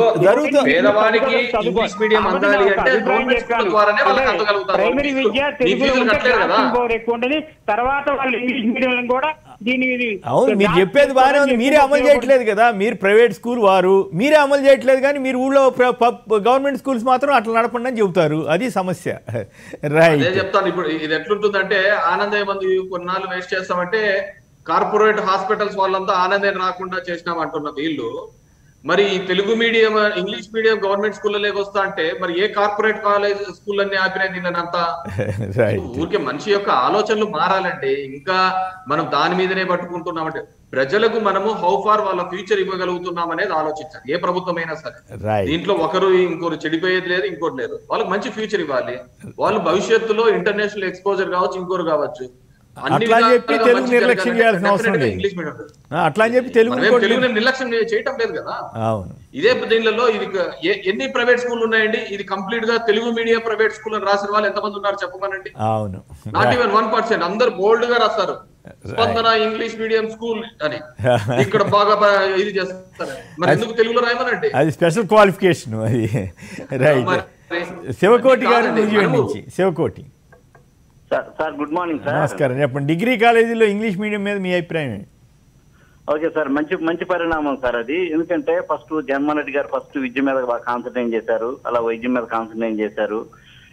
ప్రైమరీ విద్య తెలుగులో ఎక్కువ ఉంటుంది, తర్వాత వాళ్ళు ఇంగ్లీష్ మీడియం కూడా దీని. అవును, మీరు చెప్పేది బాగానే ఉంది, మీరే అమలు చేయట్లేదు కదా. మీరు ప్రైవేట్ స్కూల్ వారు మీరే అమలు చేయట్లేదు కానీ మీరు ఊళ్ళో గవర్నమెంట్ స్కూల్స్ మాత్రం అట్లా నడపండి అని చెబుతారు. అది సమస్య. రైట్, చెప్తాను. ఇప్పుడు ఇది ఎట్లుంటుందంటే ఆనందయ్య మంది కొన్నాళ్ళు వేస్ట్ చేస్తామంటే కార్పొరేట్ హాస్పిటల్స్ వాళ్ళంతా ఆనందం రాకుండా చేసినామంటున్న వీళ్ళు మరి Telugu medium English medium government స్కూళ్ళలోకి వస్తా అంటే మరి ఏ కార్పొరేట్ కాలేజ్ స్కూళ్ళన్నీ ఆపినాయి దీన్నంతా? ఊరికే మనిషి యొక్క ఆలోచనలు మారాలంటే ఇంకా మనం దాని మీదనే పట్టుకుంటున్నామంటే ప్రజలకు మనము హౌ ఫార్ వాళ్ళ ఫ్యూచర్ ఇవ్వగలుగుతున్నాం అనేది ఆలోచించాలి. ఏ ప్రభుత్వం అయినా సరే దీంట్లో ఒకరు ఇంకోరు చెడిపోయేది లేదు, ఇంకోటి లేదు. వాళ్ళకి మంచి ఫ్యూచర్ ఇవ్వాలి. వాళ్ళు భవిష్యత్తులో ఇంటర్నేషనల్ ఎక్స్పోజర్ కావచ్చు, ఇంకోరు కావచ్చు. అట్లా చెప్పి తెలుగు నిర్లక్ష్యం చేయాల్సిన అవసరం లేదు. అట్లా అని చెప్పి తెలుగు నిర్లక్ష్యం చేయటం లేదు కదా. ఇదే దీనిలో ఇది ఎన్ని ప్రైవేట్ స్కూల్ ఉన్నాయండి? ఇది కంప్లీట్ గా తెలుగు మీడియం ప్రైవేట్ స్కూల్ అని రాసిన వాళ్ళు ఎంతమంది ఉన్నారు చెప్పమనండి. అవును, నాట్ ఈవెన్ వన్ పర్సెంట్. అందరు బోల్డ్ గా రాస్తారు స్పందన ఇంగ్లీష్ మీడియం స్కూల్ అని. ఇక్కడ బాగా ఇది చేస్తారు, మరి ఎందుకు తెలుగులో రాయమనండి? అది స్పెషల్ క్వాలిఫికేషన్ అది. రైట్, శివకోటి గారు నుంచి. Sivakoti sir, good morning sir. నమస్కారం, చెప్పండి. డిగ్రీ కాలేజీలో ఇంగ్లీష్ మీడియం మీద మీ అభిప్రాయం? ఓకే సార్, మంచి మంచి పరిణామం సార్ అది. ఎందుకంటే ఫస్ట్ జగన్మోహన్ రెడ్డి గారు ఫస్ట్ విద్య మీద బాగా కాన్సన్ట్రేట్ చేశారు, అలా వైద్యం మీద కాన్సన్ట్రేట్ చేశారు.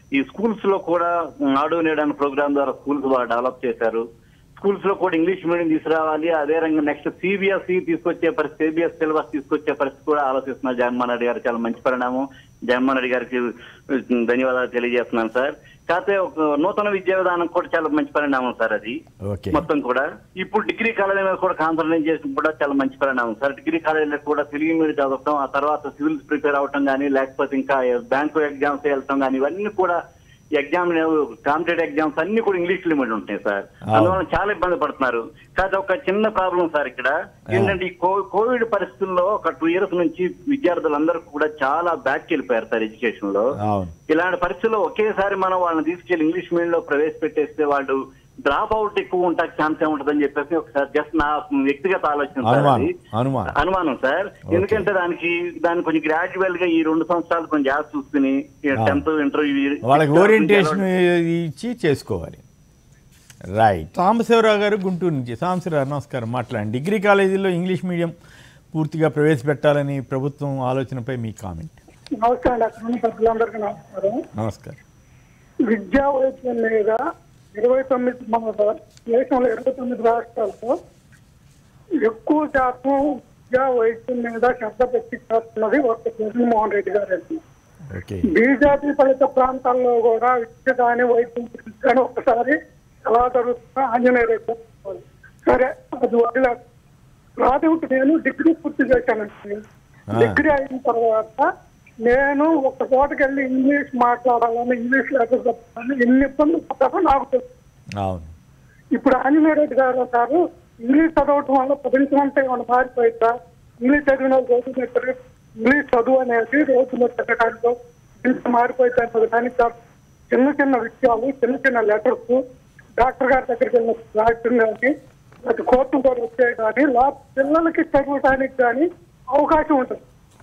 ఈ స్కూల్స్ లో కూడా నాడు నేడు అనే ప్రోగ్రామ్ ద్వారా స్కూల్స్ బాగా డెవలప్ చేశారు. స్కూల్స్ లో కూడా ఇంగ్లీష్ మీడియం తీసుకురావాలి, అదే రంగం నెక్స్ట్ సిబిఎస్ఈ తీసుకొచ్చే పరిస్థితి, సిబిఎస్ సిలబస్ తీసుకొచ్చే పరిస్థితి కూడా ఆలోచిస్తున్నారు జగన్మోహన్ రెడ్డి గారు. చాలా మంచి పరిణామం. జగన్మోహన్ రెడ్డి గారికి ధన్యవాదాలు తెలియజేస్తున్నాను సార్. కాకపోతే ఒక నూతన విద్యా విధానం కూడా చాలా మంచి పరిణామం సార్. అది మొత్తం కూడా ఇప్పుడు డిగ్రీ కాలేజీ మీద కూడా కాన్సన్ట్రేట్ చేసిన కూడా చాలా మంచి పరిణామం సార్. డిగ్రీ కాలేజీలో కూడా తెలుగు మీడియం చదవటం, ఆ తర్వాత సివిల్స్ ప్రిపేర్ అవటం కానీ, లేకపోతే ఇంకా బ్యాంకు ఎగ్జామ్స్ వెళ్తాం కానీ, ఇవన్నీ కూడా ఎగ్జామ్ కాంపిటేటివ్ ఎగ్జామ్స్ అన్ని కూడా ఇంగ్లీష్ లో మీద ఉంటాయి సార్. అందువల్ల చాలా ఇబ్బంది పడుతున్నారు. కాదు ఒక చిన్న ప్రాబ్లం సార్ ఇక్కడ ఏంటంటే ఈ కోవిడ్ పరిస్థితుల్లో ఒక టూ ఇయర్స్ నుంచి విద్యార్థులందరూ కూడా చాలా బ్యాక్ వెళ్ళిపోయారు సార్ ఎడ్యుకేషన్ లో. ఇలాంటి పరిస్థితుల్లో ఒకేసారి మనం వాళ్ళని తీసుకెళ్లి ఇంగ్లీష్ మీడియం లో ప్రవేశపెట్టేస్తే వాళ్ళు డ్రాప్ అవుట్ ఎక్కువ ఉంటా ఛాన్స్ ఏముంటదని చెప్పేసి ఒకసారి జస్ట్ నా వ్యక్తిగత ఆలోచన సార్, అది అనుమానం సార్. ఎందుకంటే దానికి దాన్ని కొంచెం గ్రాడ్యువల్ గా ఈ రెండు సంవత్సరాలు కొంచెం జాగ్రత్త చూసుకుని టెన్త్ ఇంటర్వ్యూ వాళ్ళకి ఓరియంటేషన్ ఇచ్చి చేసుకోవాలి. రైట్. సాంబశివరావు గారు గుంటూరు నుంచి. సాంబశివరావు నమస్కారం, మాట్లాడండి. డిగ్రీ కాలేజీల్లో ఇంగ్లీష్ మీడియం పూర్తిగా ప్రవేశపెట్టాలని ప్రభుత్వం ఆలోచనపై మీ కామెంట్. నమస్కారం. నమస్కారం. విద్యా వైద్యం మీద ఇరవై తొమ్మిది మన దేశంలో ఇరవై తొమ్మిది రాష్ట్రాల్లో ఎక్కువ శాతం విద్యా వైద్యం మీద శ్రద్ధ పెట్టి చేస్తున్నది ఒక జగన్మోహన్ రెడ్డి గారు. బీజేపీ ఫలిత ప్రాంతాల్లో కూడా విద్య కానీ వైద్యం కానీ ఒకసారి ఎలా జరుగుతుందో ఆంజనేయ రెడ్డి సరే అది వదిలే. ప్రాథమిక నేను డిగ్రీ పూర్తి చేశానండి. డిగ్రీ అయిన తర్వాత నేను ఒక చోటకి వెళ్ళి ఇంగ్లీష్ మాట్లాడాలని, ఇంగ్లీష్ లెటర్ చెప్పాలని ఎన్ని ఇబ్బందులు పడ్డారో నాకు తెలుసు. ఇప్పుడు ఆంజనేయ రెడ్డి గారు అంటారు ఇంగ్లీష్ చదవటం వల్ల ప్రపంచమంతా ఏమైనా మారిపోయిందా, ఇంగ్లీష్ చదివిన రోజు పెట్టరు, ఇంగ్లీష్ చదువు అనేది రోజు పెట్టడానికి ఇంత మారిపోయింది అంటారు. కానీ చిన్న చిన్న విషయాలు, చిన్న చిన్న లెటర్స్ డాక్టర్ గారి దగ్గరికి వెళ్ళిన రాయటం కానీ, అది కోర్టు కూడా వచ్చాయి కానీ పిల్లలకి చదవడానికి కానీ అవకాశం ఉంటుంది.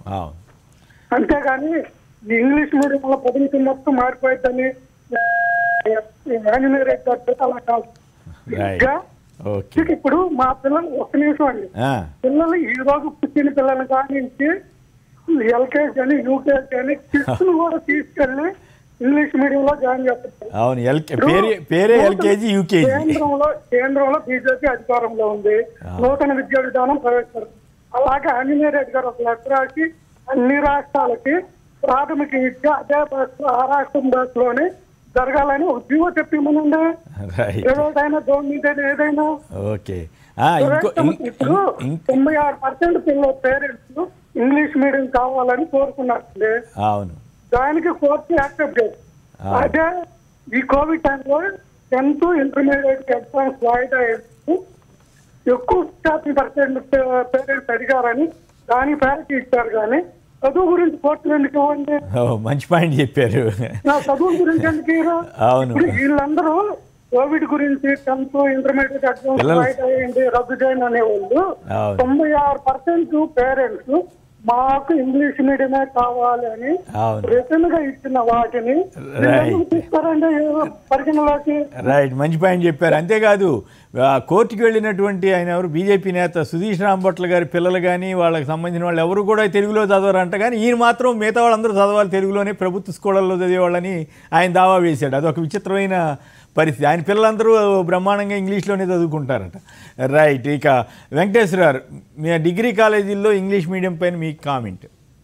అంతేగాని ఇంగ్లీష్ మీడియంలో ప్రపంచం మొత్తం మారిపోయిందని ఆంజనేయ రెడ్డి గారు అలా కాదు. ఇప్పుడు మా పిల్లలు ఒక్క నిమిషం అండి, పిల్లలు ఈ రోజు పుట్టిన పిల్లలు కానీ ఎల్కేజీ కానీ యూకేజీ కానీ కిడ్స్ కూడా తీసుకెళ్లి ఇంగ్లీష్ మీడియం లో జాయిన్ చేస్తారు. కేంద్రంలో కేంద్రంలో బీజేపీ అధికారంలో ఉంది, నూతన విద్యా విధానం ప్రవేశపెడుతుంది. అలాగే ఆంజనేయ రెడ్డి గారు ఒక లెటర్ రాసి అన్ని రాష్ట్రాలకి ప్రాథమిక విద్య అదే భాషలో ఆ రాష్ట్రం భాషలోనే జరగాలని ఒక జీవో చెప్పిమనండి. ఏదైనా గవర్నమెంట్ ఏదైనా ఇప్పుడు తొంభై ఆరు పర్సెంట్ పిల్లల పేరెంట్స్ ఇంగ్లీష్ మీడియం కావాలని కోరుకున్నారండి. దానికి కోర్టు యాక్సెప్ట్ చేస్తారు. అదే ఈ కోవిడ్ టైంలో టెన్త్ ఇంటర్మీడియట్ ఎగ్జామ్స్ వాయిదా వేస్తూ ఎక్కువ శాతం పర్సెంట్ పేరెంట్స్ అడిగారని దాని పేరెంట్ ఇచ్చారు. కానీ చదువు గురించి కోర్టు ఎందుకు ఇవ్వండి? మంచి పాయింట్ చెప్పారు. నా చదువు గురించి ఎందుకు ఇప్పుడు వీళ్ళందరూ కోవిడ్ గురించి టెన్త్ ఇంటర్మీడియట్ ఎగ్జామ్స్ వాయిదా వేయండి రద్దు చేయండి అనేవాళ్ళు తొంభై ఆరు పర్సెంట్ పేరెంట్స్ మాకు ఇంగ్లీష్ మీడియమే కావాలి అని రిటర్న్ గా ఇచ్చిన వాటిని తీసుకోరండి పరిగణలోకి. రైట్, మంచి పాయింట్ చెప్పారు. అంతేకాదు కోర్టుకి వెళ్ళినటువంటి ఆయన ఎవరు బీజేపీ నేత సుధీష్ రాంభట్ల గారి పిల్లలు కానీ వాళ్ళకి సంబంధించిన వాళ్ళు ఎవరు కూడా తెలుగులో చదవరంట, కానీ ఈయన మాత్రం మిగతా వాళ్ళందరూ చదవాలి తెలుగులోనే, ప్రభుత్వ స్కూళ్ళల్లో చదివేవాళ్ళని ఆయన దావా వేశాడు. అదొక విచిత్రమైన పరిస్థితి. ఆయన పిల్లలందరూ బ్రహ్మాండంగా ఇంగ్లీష్లోనే చదువుకుంటారట. రైట్. ఇక వెంకటేశ్వర గారు, మీ డిగ్రీ కాలేజీల్లో ఇంగ్లీష్ మీడియం పైన మీ కామెంట్.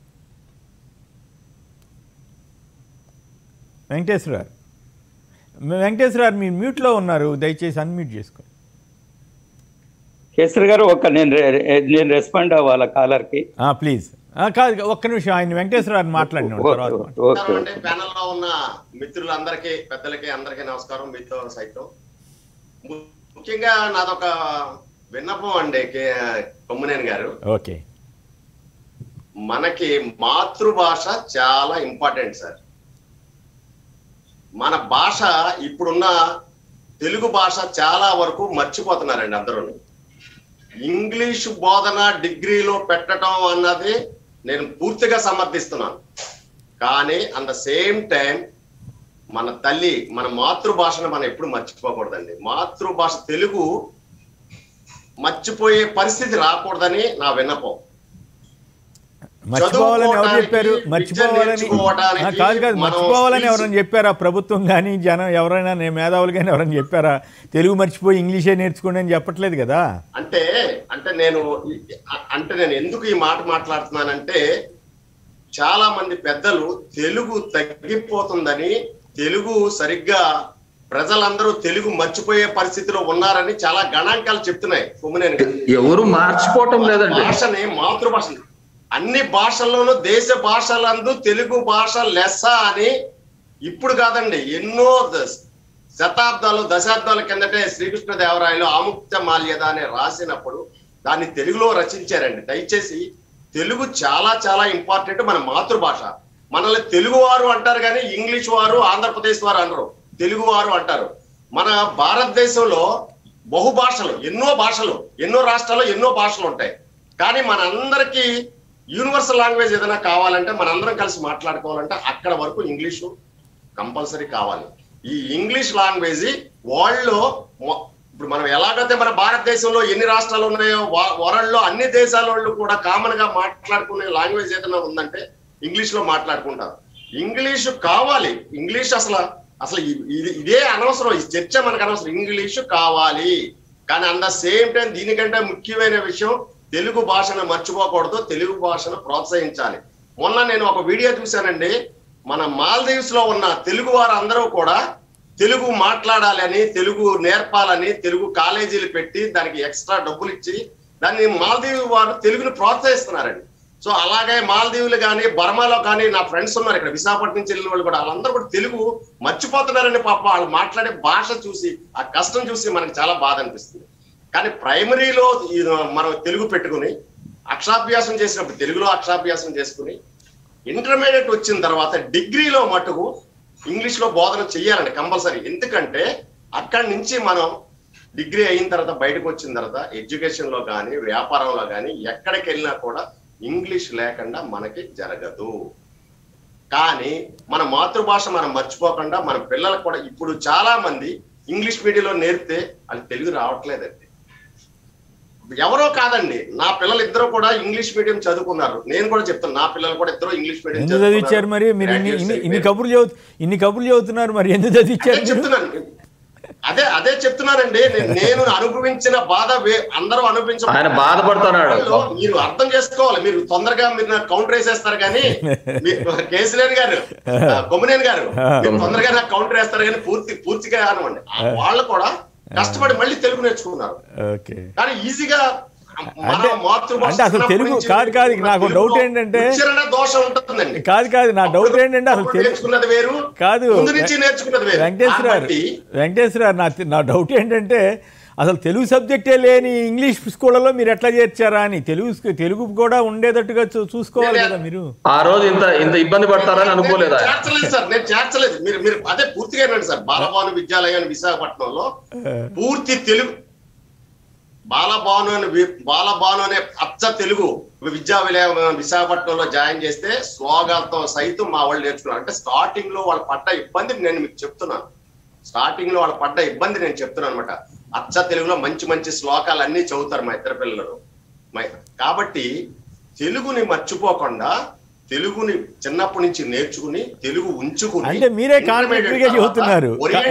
వెంకటేశ్వర గారు వెంకటేశ్వర గారు మీరు మ్యూట్లో ఉన్నారు, దయచేసి అన్మ్యూట్ చేసుకోండి. కేసరి గారు ఒక్క నేను నేను రెస్పాండ్ అవ్వాలి కాలర్కి ప్లీజ్. కాదు ఒక్క నిమిషం, ఆయన వెంకటేశ్వర గారిని మాట్లాడిన ప్యానల్ లో ఉన్న మిత్రులందరికీ పెద్దలకి అందరికీ నమస్కారం. మీతో సైతం ముఖ్యంగా నాదొక విన్నపం అండి కొమ్మినేని గారు. ఓకే, మనకి మాతృభాష చాలా ఇంపార్టెంట్ సార్. మన భాష ఇప్పుడున్న తెలుగు భాష చాలా వరకు మర్చిపోతున్నారండి అందరూ. ఇంగ్లీష్ బోధన డిగ్రీలో పెట్టడం అన్నది నేను పూర్తిగా సమర్థిస్తున్నాను. కానీ అట్ ద సేమ్ టైం మన తల్లి మన మాతృభాషను మనం ఎప్పుడు మర్చిపోకూడదండి. మాతృభాష తెలుగు మర్చిపోయే పరిస్థితి రాకూడదని నా విన్నపం. మర్చిపోవాలని ఎవరు చెప్పారు? మర్చిపోవాలని కాదు కాదు మర్చిపోవాలని ఎవరైనా చెప్పారా? ప్రభుత్వం కానీ జనం ఎవరైనా మేధావులు కానీ ఎవరైనా చెప్పారా తెలుగు మర్చిపోయి ఇంగ్లీషే నేర్చుకోండి అని చెప్పట్లేదు కదా. అంటే అంటే నేను అంటే నేను ఎందుకు ఈ మాట మాట్లాడుతున్నానంటే చాలా మంది పెద్దలు తెలుగు తగ్గిపోతుందని, తెలుగు సరిగ్గా ప్రజలందరూ తెలుగు మర్చిపోయే పరిస్థితిలో ఉన్నారని చాలా గణాంకాలు చెప్తున్నాయి. ఎవరు మార్చిపోవటం లేదండి భాషని, మాతృభాషని. అన్ని భాషల్లోనూ దేశ భాషలందు తెలుగు భాష లెస్స అని ఇప్పుడు కాదండి, ఎన్నో శతాబ్దాలు దశాబ్దాల కిందటే శ్రీకృష్ణదేవరాయలు ఆముక్త మాల్యద అని రాసినప్పుడు దాన్ని తెలుగులో రచించారండి. దయచేసి తెలుగు చాలా చాలా ఇంపార్టెంట్, మన మాతృభాష. మనల్ని తెలుగు వారు అంటారు కానీ ఇంగ్లీష్ వారు, ఆంధ్రప్రదేశ్ వారు అనరు, తెలుగు వారు అంటారు. మన భారతదేశంలో బహుభాషలు, ఎన్నో భాషలు, ఎన్నో రాష్ట్రాల్లో ఎన్నో భాషలు ఉంటాయి. కానీ మనందరికీ యూనివర్సల్ లాంగ్వేజ్ ఏదైనా కావాలంటే మనందరం కలిసి మాట్లాడుకోవాలంటే అక్కడ వరకు ఇంగ్లీషు కంపల్సరీ కావాలి. ఈ ఇంగ్లీష్ లాంగ్వేజ్ వరల్డ్ లో ఇప్పుడు మనం ఎలాగైతే మన భారతదేశంలో ఎన్ని రాష్ట్రాలు ఉన్నాయో వరల్డ్ లో అన్ని దేశాల వాళ్ళు కూడా కామన్ గా మాట్లాడుకునే లాంగ్వేజ్ ఏదైనా ఉందంటే ఇంగ్లీష్ లో మాట్లాడుకుంటారు. ఇంగ్లీష్ కావాలి, ఇంగ్లీష్ అసలు అసలు ఇదే అనవసరం, ఈ చర్చ మనకు అనవసరం. ఇంగ్లీష్ కావాలి, కానీ అట్ ద సేమ్ టైం దీనికంటే ముఖ్యమైన విషయం తెలుగు భాషను మర్చిపోకూడదు, తెలుగు భాషను ప్రోత్సహించాలి. మొన్న నేను ఒక వీడియో చూశానండి, మన మాల్దీవ్స్ లో ఉన్న తెలుగు వారు అందరూ కూడా తెలుగు మాట్లాడాలని, తెలుగు నేర్పాలని తెలుగు కాలేజీలు పెట్టి దానికి ఎక్స్ట్రా డబ్బులు ఇచ్చి దాన్ని మాల్దీవ్ వారు తెలుగుని ప్రోత్సహిస్తున్నారండి. సో అలాగే మాల్దీవులు కానీ బర్మాలో కానీ నా ఫ్రెండ్స్ ఉన్నారు ఇక్కడ విశాఖపట్నం నుంచి వెళ్ళిన వాళ్ళు కూడా, వాళ్ళందరూ కూడా తెలుగు మర్చిపోతున్నారని పాప వాళ్ళు మాట్లాడే భాష చూసి, ఆ కష్టం చూసి మనకి చాలా బాధ అనిపిస్తుంది. కానీ ప్రైమరీలో మనం తెలుగు పెట్టుకుని అక్షరాభ్యాసం చేసినప్పుడు తెలుగులో అక్షరాభ్యాసం చేసుకుని ఇంటర్మీడియట్ వచ్చిన తర్వాత డిగ్రీలో మటుకు ఇంగ్లీష్ లో బోధన చెయ్యాలండి కంపల్సరీ. ఎందుకంటే అక్కడి నుంచి మనం డిగ్రీ అయిన తర్వాత బయటకు వచ్చిన తర్వాత ఎడ్యుకేషన్ లో కానీ వ్యాపారంలో కానీ ఎక్కడికి వెళ్ళినా కూడా ఇంగ్లీష్ లేకుండా మనకి జరగదు. కానీ మన మాతృభాష మనం మర్చిపోకుండా మన పిల్లలకు కూడా ఇప్పుడు చాలా మంది ఇంగ్లీష్ మీడియంలో నేర్పితే వాళ్ళు తెలుగు రావట్లేదండి. ఎవరో కాదండి, నా పిల్లలు ఇద్దరు కూడా ఇంగ్లీష్ మీడియం చదువుకున్నారు. నేను కూడా చెప్తాను, నా పిల్లలు కూడా ఇద్దరు ఇంగ్లీష్ మీడియం చదివించారు. మరి మీరు ఇన్ని కబుర్లు చదువు ఇన్ని కబుర్లు చదువుతున్నారు, మరి ఎందుకు చదివించారు చెప్తున్నాను. అదే అదే చెప్తున్నానండి, నేను అనుభవించిన బాధ అందరూ అనుభవించ ఆయన బాధపడుతున్నాడు. మీరు అర్థం చేసుకోవాలి. మీరు తొందరగా మీరు నాకు కౌంటర్ వేసేస్తారు కానీ కేసీఆర్ గారు, కొమ్మినేని గారు తొందరగా నాకు కౌంటర్ వేస్తారు కానీ పూర్తి పూర్తిగా అనవండి. వాళ్ళు కూడా కష్టపడి మళ్ళీ తెలుగు నేర్చుకున్నారు. కానీ ఈజీగా అంటే అసలు తెలుగు కాదు కాదు నాకు డౌట్ ఏంటంటే దోషం ఉంటుందండి. కాదు కాదు నా డౌట్ ఏంటంటే అసలు నేర్చుకున్నది వేరు కాదు నేర్చుకున్నది వేరు. వెంకటేశ్వర వెంకటేశ్వర నా నా డౌట్ ఏంటంటే అసలు తెలుగు సబ్జెక్టే లేని ఇంగ్లీష్ స్కూళ్ళలో మీరు ఎట్లా చేర్చారా అని. తెలుగు తెలుగు కూడా ఉండేటట్టుగా చూసుకోవాలి కదా మీరు. ఆ రోజు ఇంత ఇంత ఇబ్బంది పడతారని అనుకోలేదా? చేర్చలేదు సార్, నేను చేర్చలేదు. మీరు మీరు అదే పూర్తిగా ఏంటండి సార్, బాలభాను విద్యాలయం విశాఖపట్నంలో పూర్తి తెలుగు బాలభాను అని బాలభాను అనే అచ్చ తెలుగు విద్యా విలయం విశాఖపట్నంలో జాయిన్ చేస్తే శ్లోగాలతో సైతం మా వాళ్ళు నేర్చుకున్నారు. అంటే స్టార్టింగ్ లో వాళ్ళు పడ్డ ఇబ్బంది నేను మీకు చెప్తున్నాను. స్టార్టింగ్ లో వాళ్ళు పడ్డ ఇబ్బంది నేను చెప్తున్నాను అనమాట. అచ్చ తెలుగులో మంచి మంచి శ్లోకాలు అన్ని చదువుతారు మా ఇద్దరు పిల్లలు. కాబట్టి తెలుగుని మర్చిపోకుండా తెలుగుని చిన్నప్పటి నుంచి నేర్చుకుని తెలుగు ఉంచుకుని అంటే మీరే కాంట్రాక్టర్ గా చెబుతున్నారు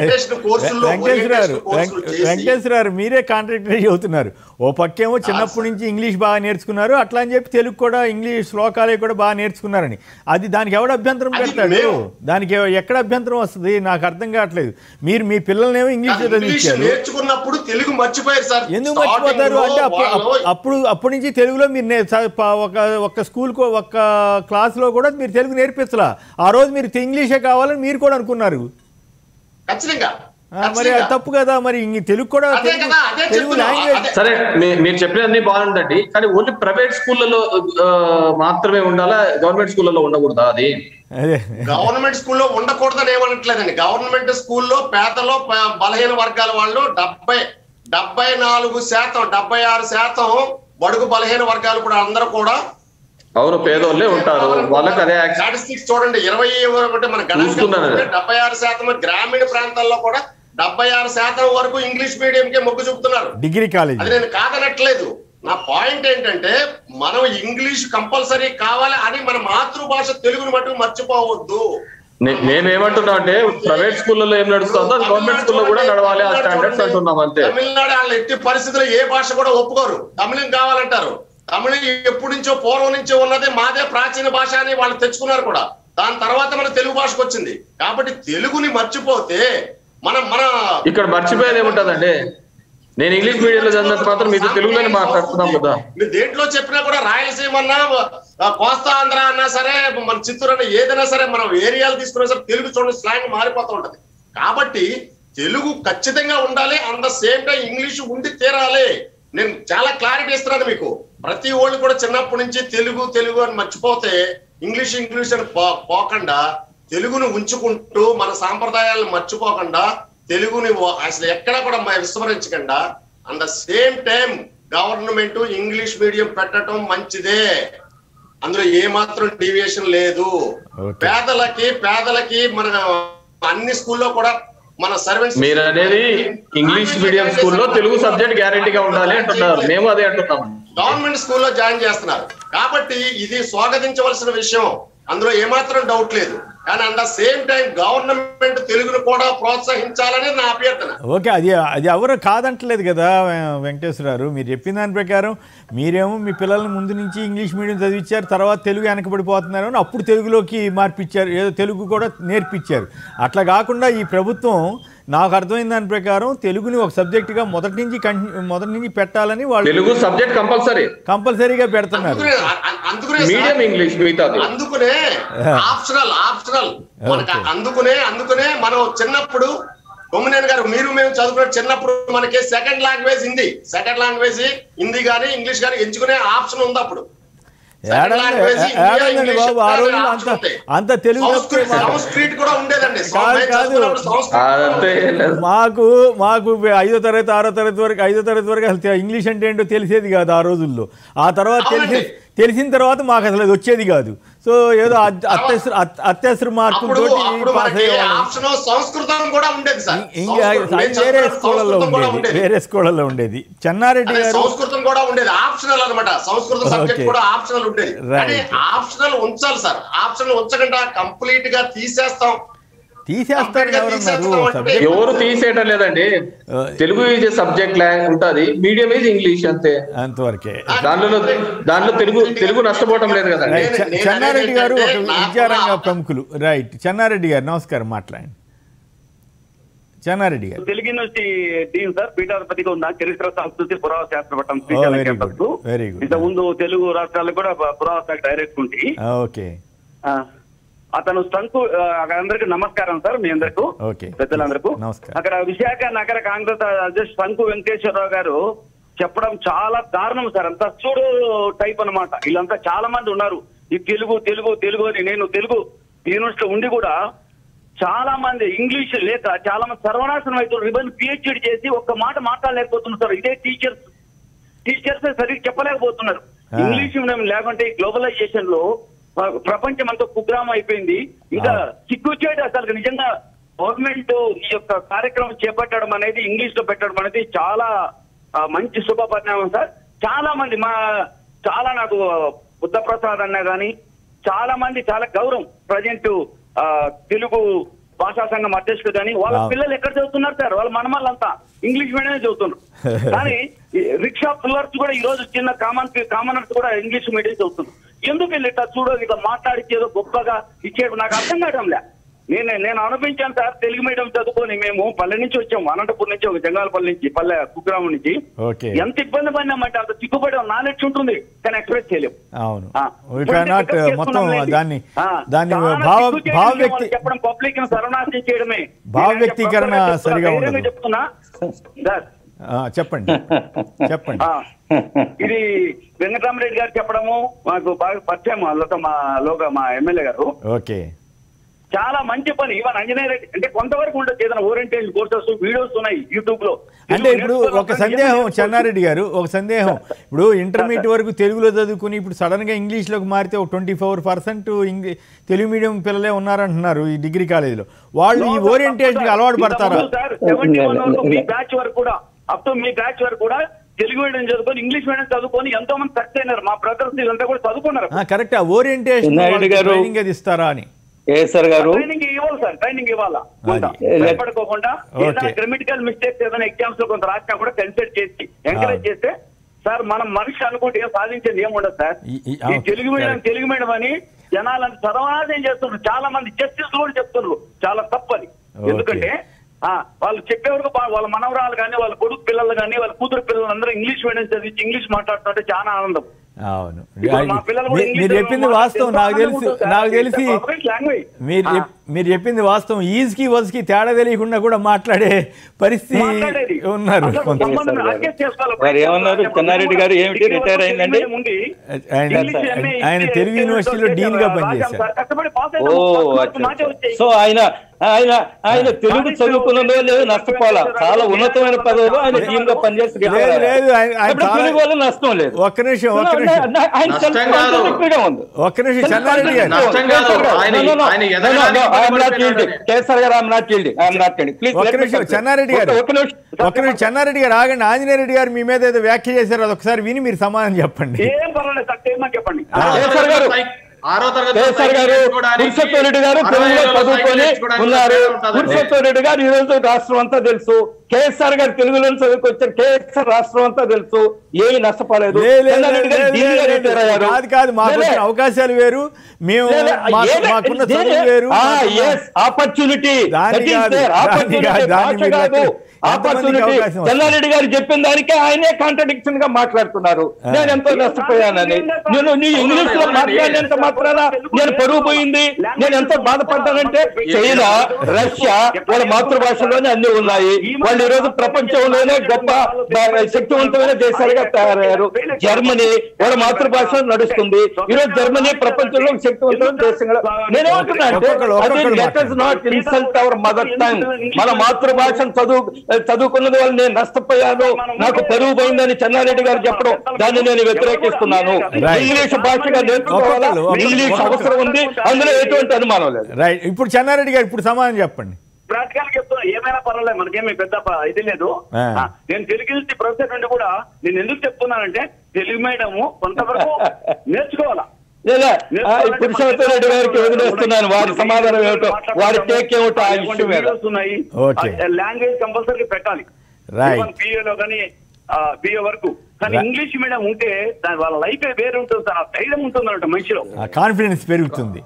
వెంకటేశ్వర మీరే కాంట్రాక్టర్ గా చెబుతున్నారు. ఓ పక్కేమో చిన్నప్పటి నుంచి ఇంగ్లీష్ బాగా నేర్చుకున్నారు, అట్లా అని చెప్పి తెలుగు కూడా ఇంగ్లీష్ శ్లోకాలే కూడా బాగా నేర్చుకున్నారని. అది దానికి ఎవడ అభ్యంతరం పెడతాడు? దానికి ఎక్కడ అభ్యంతరం వస్తుంది నాకు అర్థం కావట్లేదు. మీరు మీ పిల్లల్నేమో ఇంగ్లీష్ చదివించారు, నేర్చుకున్నప్పుడు తెలుగు మర్చిపోయారు సార్. ఎందుకు మర్చిపోతారు అంటే అప్పుడు అప్పటి నుంచి తెలుగులో మీరు ఒక ఒక స్కూల్ ఒక క్లాస్ లో కూడా మీరు తెలుగు నేర్పించలా. ఆ రోజు మీరు ఇంగ్లీషే కావాలని మీరు కూడా అనుకున్నారు. మరి అది తప్పు కదా. మరి తెలుగు కూడా తెలుగు లాంగ్వేజ్ సరే మీరు చెప్పినది బాగుందండి, కానీ ఓన్లీ ప్రైవేట్ స్కూళ్ళలో మాత్రమే ఉండాలా, గవర్నమెంట్ స్కూళ్ళలో ఉండకూడదా? అది గవర్నమెంట్ స్కూల్లో ఉండకూడదని ఏమనట్లేదండి. గవర్నమెంట్ స్కూల్లో పేదలో బలహీన వర్గాల వాళ్ళు డెబ్బై డెబ్బై నాలుగు శాతం డెబ్బై ఆరు శాతం బడుగు బలహీన వర్గాలు కూడా అందరూ కూడా అవును పేదోళ్ళే ఉంటారు. వాళ్ళకి అదే స్టాటిస్టిక్స్ చూడండి, ఇరవై ఒకటి మన గణాంకాలు డెబ్బై ఆరు శాతం గ్రామీణ ప్రాంతాల్లో కూడా డెబ్బై ఆరు శాతం వరకు ఇంగ్లీష్ మీడియం కే మొగ్గు చూపుతున్నారు డిగ్రీ కాలేజ్. అది నేను కాదనట్లేదు. నా పాయింట్ ఏంటంటే మనం ఇంగ్లీష్ కంపల్సరీ కావాలి అని మన మాతృభాష తెలుగుని మటుకు మర్చిపోవద్దు. మేమేమంటున్నాం అంటే ప్రైవేట్ స్కూల్లో ఏం నడుస్తుందో గవర్నమెంట్ స్కూల్లో కూడా నడవాలి ఆ స్టాండర్డ్స్ అంటున్నాం అంతే. తమిళనాడు వాళ్ళు ఎట్టి పరిస్థితుల్లో ఏ భాష కూడా ఒప్పుకోరు, తమిళం కావాలంటారు. తమిళం ఎప్పటి నుంచో పూర్వం నుంచో ఉన్నది, మాదే ప్రాచీన భాష అని వాళ్ళు తెచ్చుకున్నారు కూడా. దాని తర్వాత మన తెలుగు భాషకు వచ్చింది. కాబట్టి తెలుగుని మర్చిపోతే మనం మన ఇక్కడ మర్చిపోయేది ఏముంటదండి? నేను ఇంగ్లీష్ మీడియంలో చదివినంత మాత్రం మీతో తెలుగులోనే మాట్లాడుతున్నాం కదా. మీరు దేంట్లో చెప్పినా కూడా రాయలసీమ అన్నా కోస్తా ఆంధ్ర అన్నా సరే, మన చిత్తూరు అన్నా ఏదైనా సరే, మనం ఏరియాలు తీసుకున్నా సరే తెలుగు చూడండి స్లాంగ్ మారిపోతూ ఉంటది. కాబట్టి తెలుగు ఖచ్చితంగా ఉండాలి, at the same time English ఉండి తీరాలి. నేను చాలా క్లారిటీ ఇస్తున్నాను మీకు. ప్రతి ఓళ్ళు కూడా చిన్నప్పటి నుంచి తెలుగు తెలుగు అని మర్చిపోతే ఇంగ్లీష్ ఇంగ్లీష్ అని పోకుండా తెలుగును ఉంచుకుంటూ మన సాంప్రదాయాలను మర్చిపోకుండా తెలుగుని అసలు ఎక్కడ కూడా విస్మరించకుండా at the same time government English medium పెట్టడం మంచిదే. అందులో ఏ మాత్రం డీవియేషన్ లేదు. పేదలకి పేదలకి మన అన్ని స్కూల్లో కూడా మన సర్వెంట్స్ మీరు అనేది ఇంగ్లీష్ మీడియం స్కూల్లో తెలుగు సబ్జెక్ట్ గ్యారెంటీగా ఉండాలి అంటున్నారు. మేము అదే అంటున్నాం. గవర్నమెంట్ స్కూల్లో జాయిన్ చేస్తున్నారు కాబట్టి ఇది స్వాగతించవలసిన విషయం, అందులో ఏమాత్రం డౌట్ లేదు. కానీ at the same time government తెలుగును కూడా ప్రోత్సహించాలని నా అభ్యర్థన. ఓకే, అది అది ఎవరు కాదంటలేదు కదా వెంకటేశ్వరరావు. మీరు చెప్పిన దాని ప్రకారం మీరేమో మీ పిల్లల్ని ముందు నుంచి ఇంగ్లీష్ మీడియం చదివించారు, తర్వాత తెలుగు వెనకబడిపోతున్నారు అని అప్పుడు తెలుగులోకి మార్పిచ్చారు, ఏదో తెలుగు కూడా నేర్పించారు. అట్లా కాకుండా ఈ ప్రభుత్వం నాకు అర్థమైన దాని ప్రకారం తెలుగుని ఒక సబ్జెక్టుగా మొదటి నుంచి మొదటి నుంచి పెట్టాలని వాళ్ళు తెలుగు సబ్జెక్ట్ కంపల్సరీ కంపల్సరీగా పెడుతున్నారు. మీడియం ఇంగ్లీష్ అందుకునే ఆప్షనల్ ఆప్షనల్ మనకు అందుకునే అందుకునే మనం చిన్నప్పుడు కొమ్మినేని గారు మీరు మేము చదువుకున్న చిన్నప్పుడు మనకి second language Hindi, second language Hindi కానీ ఇంగ్లీష్ కానీ ఎంచుకునే ఆప్షన్ ఉంది. అప్పుడు అంత తెలుగు మాకు మాకు ఐదో తరగతి ఆరో తరగతి వరకు ఐదో తరగతి వరకు అసలు ఇంగ్లీష్ అంటే ఏంటో తెలిసేది కాదు ఆ రోజుల్లో. ఆ తర్వాత తెలిసి తెలిసిన తర్వాత మాకు అసలు అది వచ్చేది కాదు. సో ఏదో అత్యవసర అత్యవసర మార్కులతో వేరే స్కూళ్ళలో ఉండేది వేరే స్కూళ్ళలో ఉండేది చెన్నారెడ్డి గారు సంస్కృతం కూడా ఉండేది ఆప్షనల్ అనమాట. సంస్కృత సబ్జెక్ట్ కూడా ఆప్షనల్ ఉండేది. కానీ ఆప్షనల్ ఉంచాలి సార్, ఆప్షనల్ ఉంచకుండా కంప్లీట్ గా తీసేస్తాం. తీసేస్తారు ఎవరు తీసేయటం లేదండి. తెలుగు ఈజ్ సబ్జెక్ట్ ఉంటుంది, మీడియం ఈజ్ ఇంగ్లీష్ అంతే, అంతవరకే. దానిలో దాంట్లో తెలుగు తెలుగు నష్టపోవటం లేదు కదా. చెన్నారెడ్డి గారు ఒక విద్యారంగ ప్రముఖులు. రైట్, చెన్నారెడ్డి గారు నమస్కారం, మాట్లాడండి. Chennareddy garu Telugu university dean sir, పీఠాధిపతిగా ఉన్న చరిత్ర సంస్కృతి పురావస్తు శాస్త్ర పట్టం వెరీ గుడ్. ఇంత ముందు తెలుగు రాష్ట్రాలకు కూడా పురావస్తు డైరెక్ట్ ఉంటే ఓకే. అతను స్టంకు అందరికి నమస్కారం సార్, మీ అందరికీ పెద్దలందరికీ. అక్కడ విశాఖ నగర కాంగ్రెస్ అధ్యక్షుడు స్టంకు వెంకటేశ్వరరావు గారు చెప్పడం చాలా దారుణం సార్. అంతా చూడు టైప్ అనమాట. వీళ్ళంతా చాలా మంది ఉన్నారు ఈ తెలుగు తెలుగు తెలుగు అని. నేను తెలుగు యూనివర్సిటీలో ఉండి కూడా చాలా మంది ఇంగ్లీష్ లేక చాలా మంది సర్వనాశనం అవుతున్నారు. రిబన్ పిహెచ్డి చేసి ఒక్క మాట మాట్లాడలేకపోతున్నారు సార్. ఇదే టీచర్స్ టీచర్స్ సరిగ్గా చెప్పలేకపోతున్నారు. ఇంగ్లీష్ మీడియం లేకుంటే గ్లోబలైజేషన్ లో ప్రపంచం అంతా కుగ్రామం అయిపోయింది. ఇంకా సిగ్గుచేటు అసలు నిజంగా గవర్నమెంట్ ఈ యొక్క కార్యక్రమం చేపట్టడం అనేది ఇంగ్లీష్ లో పెట్టడం అనేది చాలా మంచి శుభ పరిణామం సార్. చాలా మంది మా చాలా నాకు బుద్ధప్రసాద్ అన్న గాని చాలా మంది చాలా గౌరవం ప్రజెంట్ తెలుగు భాషా సంఘం అధ్యక్షుడు కానీ వాళ్ళ పిల్లలు ఎక్కడ చదువుతున్నారు సార్? వాళ్ళ మనమల్లంతా ఇంగ్లీష్ మీడియమే చదువుతున్నారు. కానీ రిక్షా పుల్లర్స్ కూడా ఈ రోజు చిన్న కామన్ కామనర్స్ కూడా ఇంగ్లీష్ మీడియం చదువుతున్నారు. ఎందుకు వెళ్ళి ఇట్లా చూడో ఇట్లా మాట్లాడిచ్చేదో గొప్పగా ఇచ్చేది నాకు అర్థం కావడంలే. నేను నేను అనుభవించాను సార్. తెలుగు మీడియం చదువుకొని మేము పల్లె నుంచి వచ్చాము, అనంతపురం నుంచి, ఒక జంగాలపల్లి నుంచి, పల్లె కుగ్రామం నుంచి. ఎంత ఇబ్బంది పడినామంటే అంత సిగ్గుపడి నాలెడ్జ్ ఉంటుంది కానీ ఎక్స్ప్రెస్ చేయలేము. చెప్పడం పబ్లిక్ సర్వనాశనం చేయడమే. భావ వ్యక్తీకరణ సరిగా చెప్తున్నా సార్. చెప్పండి చెప్పండి. ఇది వెంకటరామరెడ్డి గారు చెప్పడము మాకు బాగా పరిచయం. అందులో మా లోక మా ఎమ్మెల్యే గారు ఓకే చాలా మంచి పని. ఇవన్ అంజనేయ రెడ్డి అంటే కొంతవరకు ఉండొచ్చు, ఏదైనా ఓరియంటేషన్ కోర్సెస్ వీడియోస్ ఉన్నాయి యూట్యూబ్ లో. అంటే ఇప్పుడు ఒక సందేహం చెన్నారెడ్డి గారు, ఒక సందేహం. ఇప్పుడు ఇంటర్మీడియట్ వరకు తెలుగులో చదువుకుని ఇప్పుడు సడన్ గా ఇంగ్లీష్ లోకి మారితే ఒక twenty four percent Telugu medium పిల్లలే ఉన్నారంటున్నారు ఈ డిగ్రీ కాలేజీలో. వాళ్ళు ఈ ఓరియంటేషన్ కి అలవాటు పడతారా? మీ బ్యాచ్ వరకు కూడా అప్ టు మీ బ్యాచ్ వరకు కూడా తెలుగు మీడియం చదువుకొని ఇంగ్లీష్ మీడియం చదువుకొని ఎంతో మంది సక్సెస్ అయినారు. మా బ్రదర్స్ వీళ్ళంతా కూడా చదువుకున్నారు. కరెక్ట్. ఓరియంటేషన్ ఇస్తారా అని ట్రైనింగ్ ఇవ్వాలి సార్, ట్రైనింగ్ ఇవ్వాలా భయపడుకోకుండా. ఏదైనా గ్రామటికల్ మిస్టేక్స్ ఏదైనా ఎగ్జామ్స్ లో కొంత రాసినా కూడా కన్సిడర్ చేసి ఎంకరేజ్ చేస్తే సార్ మనం మనిషి అనుకుంటే ఏం సాధించేది ఏం ఉండదు సార్. ఈ తెలుగు మీడియం తెలుగు మీడియం అని జనాలను చదవనాదేం చేస్తున్నారు. చాలా మంది జస్టిస్ కూడా చెప్తున్నారు చాలా తప్పని. ఎందుకంటే వాళ్ళు చెప్పేవరకు వాళ్ళ మనవరాలు కానీ వాళ్ళ కొడుకు పిల్లలు కానీ వాళ్ళ కూతురు పిల్లలు అందరూ ఇంగ్లీష్ మీడియం చదివించి ఇంగ్లీష్ మాట్లాడుతుంటే చాలా ఆనందం. అవును, మీరు చెప్పింది వాస్తవం. నాకు తెలిసి నాకు తెలిసి మీరు మీరు చెప్పింది వాస్తవం. ఈజ్ కి వజ్ కి తేడా తెలియకుండా కూడా మాట్లాడే పరిస్థితి ఉన్నారు. ఏమన్నారు చెన్నారెడ్డి గారు? ఏమిటి రిటైర్ అయిందండి? ఆయన తెలుగు యూనివర్సిటీలో డీన్ గా పనిచేశారు. సో ఆయన ఆయన ఆయన తెలుగు చదువుకున్నదో లేదు నష్టపోలా. చాలా ఉన్నతమైన పదవులు ఆయన డీన్ గా పనిచేసి తెలుగు వల్ల నష్టం లేదు. ఒక్క నిమిషం ఒక్క నిమిషం ఒక్క నిమిషం చెన్నారెడ్డి గారు చెన్నారెడ్డి గారు ఒక్క నిమిషం చెన్నారెడ్డి గారు ఆగండి. ఆంజనేయ రెడ్డి గారు మీ మీద ఏదో వ్యాఖ్య చేశారు, అది ఒకసారి విని మీరు సమాధానం చెప్పండి. చెప్పండి ఆరో కేసీఆర్ గారు పురుషోత్తమ్ రెడ్డి గారు తెలుగులో చదువుకొని ఉన్నారు. పురుషోత్తమ్ రెడ్డి గారు ఈ రోజు రాష్ట్రం అంతా తెలుసు. కేసీఆర్ గారు తెలుగులో చదువుకొచ్చారు. కేసీఆర్ రాష్ట్రం అంతా తెలుసు. ఏమి నష్టపోలేదు. కాదు కాదు మాకు వచ్చిన అవకాశాలు వేరు, మేము మాకున్న చదువు వేరు. ఆపర్చునిటీ ఆపర్చునిటీ చెన్నారెడ్డి గారు చెప్పిన దానికే ఆయనే కాంట్రడిక్షన్ గా మాట్లాడుతున్నారు. నేను ఎంతో నష్టపోయానని. నేను నీ ఇంగ్లీష్ లో మాట్లాడినంత మాత్రాన నేను పరువు పోయింది. నేను ఎంతో బాధపడ్డానంటే చైనా, రష్యా వాళ్ళ మాతృభాషలోనే అన్ని ఉన్నాయి. వాళ్ళు ఈ రోజు ప్రపంచంలోనే గొప్ప శక్తివంతమైన దేశాలుగా తయారయ్యారు. జర్మనీ వాళ్ళ మాతృభాష నడుస్తుంది. ఈ రోజు జర్మనీ ప్రపంచంలో శక్తివంతమైన దేశంగా. నేనేమంటున్నా అంటే not insult our mother tongue. మన మాతృభాషను చదువు చదువుకున్నది వాళ్ళు నేను నష్టపోయాను, నాకు పెరుగు పోయిందని చెన్నారెడ్డి గారు చెప్పడం దాన్ని నేను వ్యతిరేకిస్తున్నాను. ఇంగ్లీష్ భాషగా నేర్చుకోవాలా, ఇంగ్లీష్ అవసరం ఉంది, అందులో ఎటువంటి అనుమానం లేదు. రైట్. ఇప్పుడు చెన్నారెడ్డి గారు ఇప్పుడు సమాధానం చెప్పండి. ప్రాక్టికల్ చెప్తున్నా, ఏమైనా పర్వాలేదు, మనకేమీ పెద్ద ఇది లేదు. నేను తెలుగు ప్రొఫెసర్ నుండి కూడా నేను ఎందుకు చెప్తున్నానంటే తెలుగు మీడియం కొంతవరకు నేర్చుకోవాలా. పురుషోత్తమ్ రెడ్డి గారికి వదిలేస్తున్నాను, వారి సమాధానం ఏమిటో, వారి టేక్ ఏమిటో ఆ ఇష్యూ మీద. లాంగ్వేజ్ కంపల్సరీ పెట్టాలి బిఏలో కానీ బిఏ వరకు. కానీ ఇంగ్లీష్ మీడియం ఉంటే దాని వాళ్ళ లైఫ్ వేరే ఉంటుంది సార్. ఆ ధైర్యం ఉంటుంది అన్నట్టు మనిషిలో, కాన్ఫిడెన్స్ పెరుగుతుంది.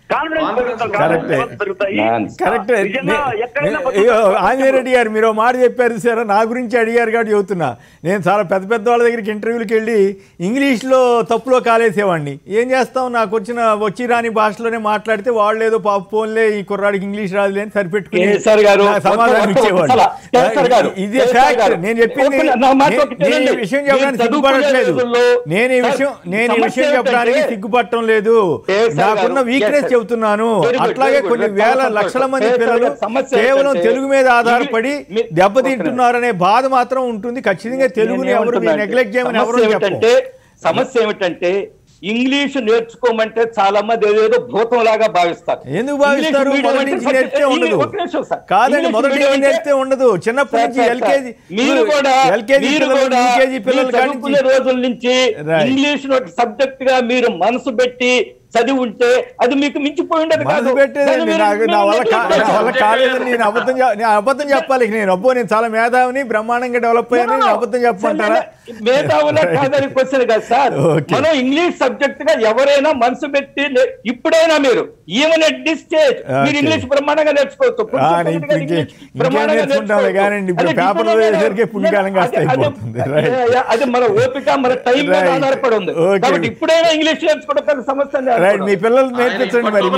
ఆంజనేయ రెడ్డి గారు మీరు మాట చెప్పారు సార్, నా గురించి అడిగారు కాబట్టి చెబుతున్నా. నేను చాలా పెద్ద పెద్ద వాళ్ళ దగ్గరికి ఇంటర్వ్యూకి వెళ్ళి ఇంగ్లీష్లో తప్పులో కాలేసేవాడిని. ఏం చేస్తాం, నాకు వచ్చిన వచ్చి రాని భాషలోనే మాట్లాడితే వాళ్ళు ఏదో పాప ఫోన్లే ఈ కుర్రాడికి ఇంగ్లీష్ రాదులే అని సరిపెట్టుకుని సమాధానం ఇచ్చేవాళ్ళు. ఇదే ఫ్యాక్ట్. నేను చెప్పింది నేను ఈ విషయం చెప్పడానికి సిగ్గుపడట్లేదు. నేను ఈ విషయం నేను ఈ విషయం చెప్పడానికి సిగ్గుపడటం లేదు. నాకున్న వీక్నెస్ చెబుతున్నాను. అట్లాగే కొన్ని వేల లక్షల మంది పిల్లలు కేవలం తెలుగు మీద ఆధారపడి దెబ్బతింటున్నారనే బాధ మాత్రం ఉంటుంది. ఖచ్చితంగా తెలుగుని ఎవరు నెగ్లెక్ట్ చేయమని ఎవరు చెప్పండి. సమస్య ఏమిటంటే ఇంగ్లీష్ నేర్చుకోమంటే చాలా మంది ఏదేదో భూతం లాగా భావిస్తారు. ఎందుకు భావిస్తారు? నేర్పితే ఉండదు కాదండి, మొదటి నేర్పితే ఉండదు. చిన్నప్పటి నుంచి ఎల్కేజీ మీరు కూడా ఎల్కేజీ పిల్లలు చదువుకునే రోజుల నుంచి ఇంగ్లీష్ సబ్జెక్ట్ గా మీరు మనసు పెట్టి చదివి ఉంటే అది మీకు మించిపోయి ఉండదు. మనసు పెట్టేదండి నా వల్ల కాలేదని నేను అబద్ధం నేను అబద్ధం చెప్పాలి. నేను అబ్బో నేను చాలా మేధావిని బ్రహ్మాండంగా డెవలప్ అయ్యాను నేను అబద్ధం చెప్పమంటారా? మేధావులా కాదని క్వశ్చన్ కాదు సార్. మనం ఇంగ్లీష్ సబ్జెక్ట్ గా ఎవరైనా మనసు పెట్టి ఇప్పుడైనా మీరు ఈవెన్ ఎట్ దిస్ స్టేజ్ మీరు ఇంగ్లీష్ బ్రహ్మాండంగా నేర్చుకోవచ్చు. అది మన ఓపిక మన టైం మీద ఆధారపడి ఉంది. కాబట్టి ఇప్పుడైనా ఇంగ్లీష్ నేర్చుకోవడం సమస్య. రైట్, మీ పిల్లలు నేర్పించండి మరి.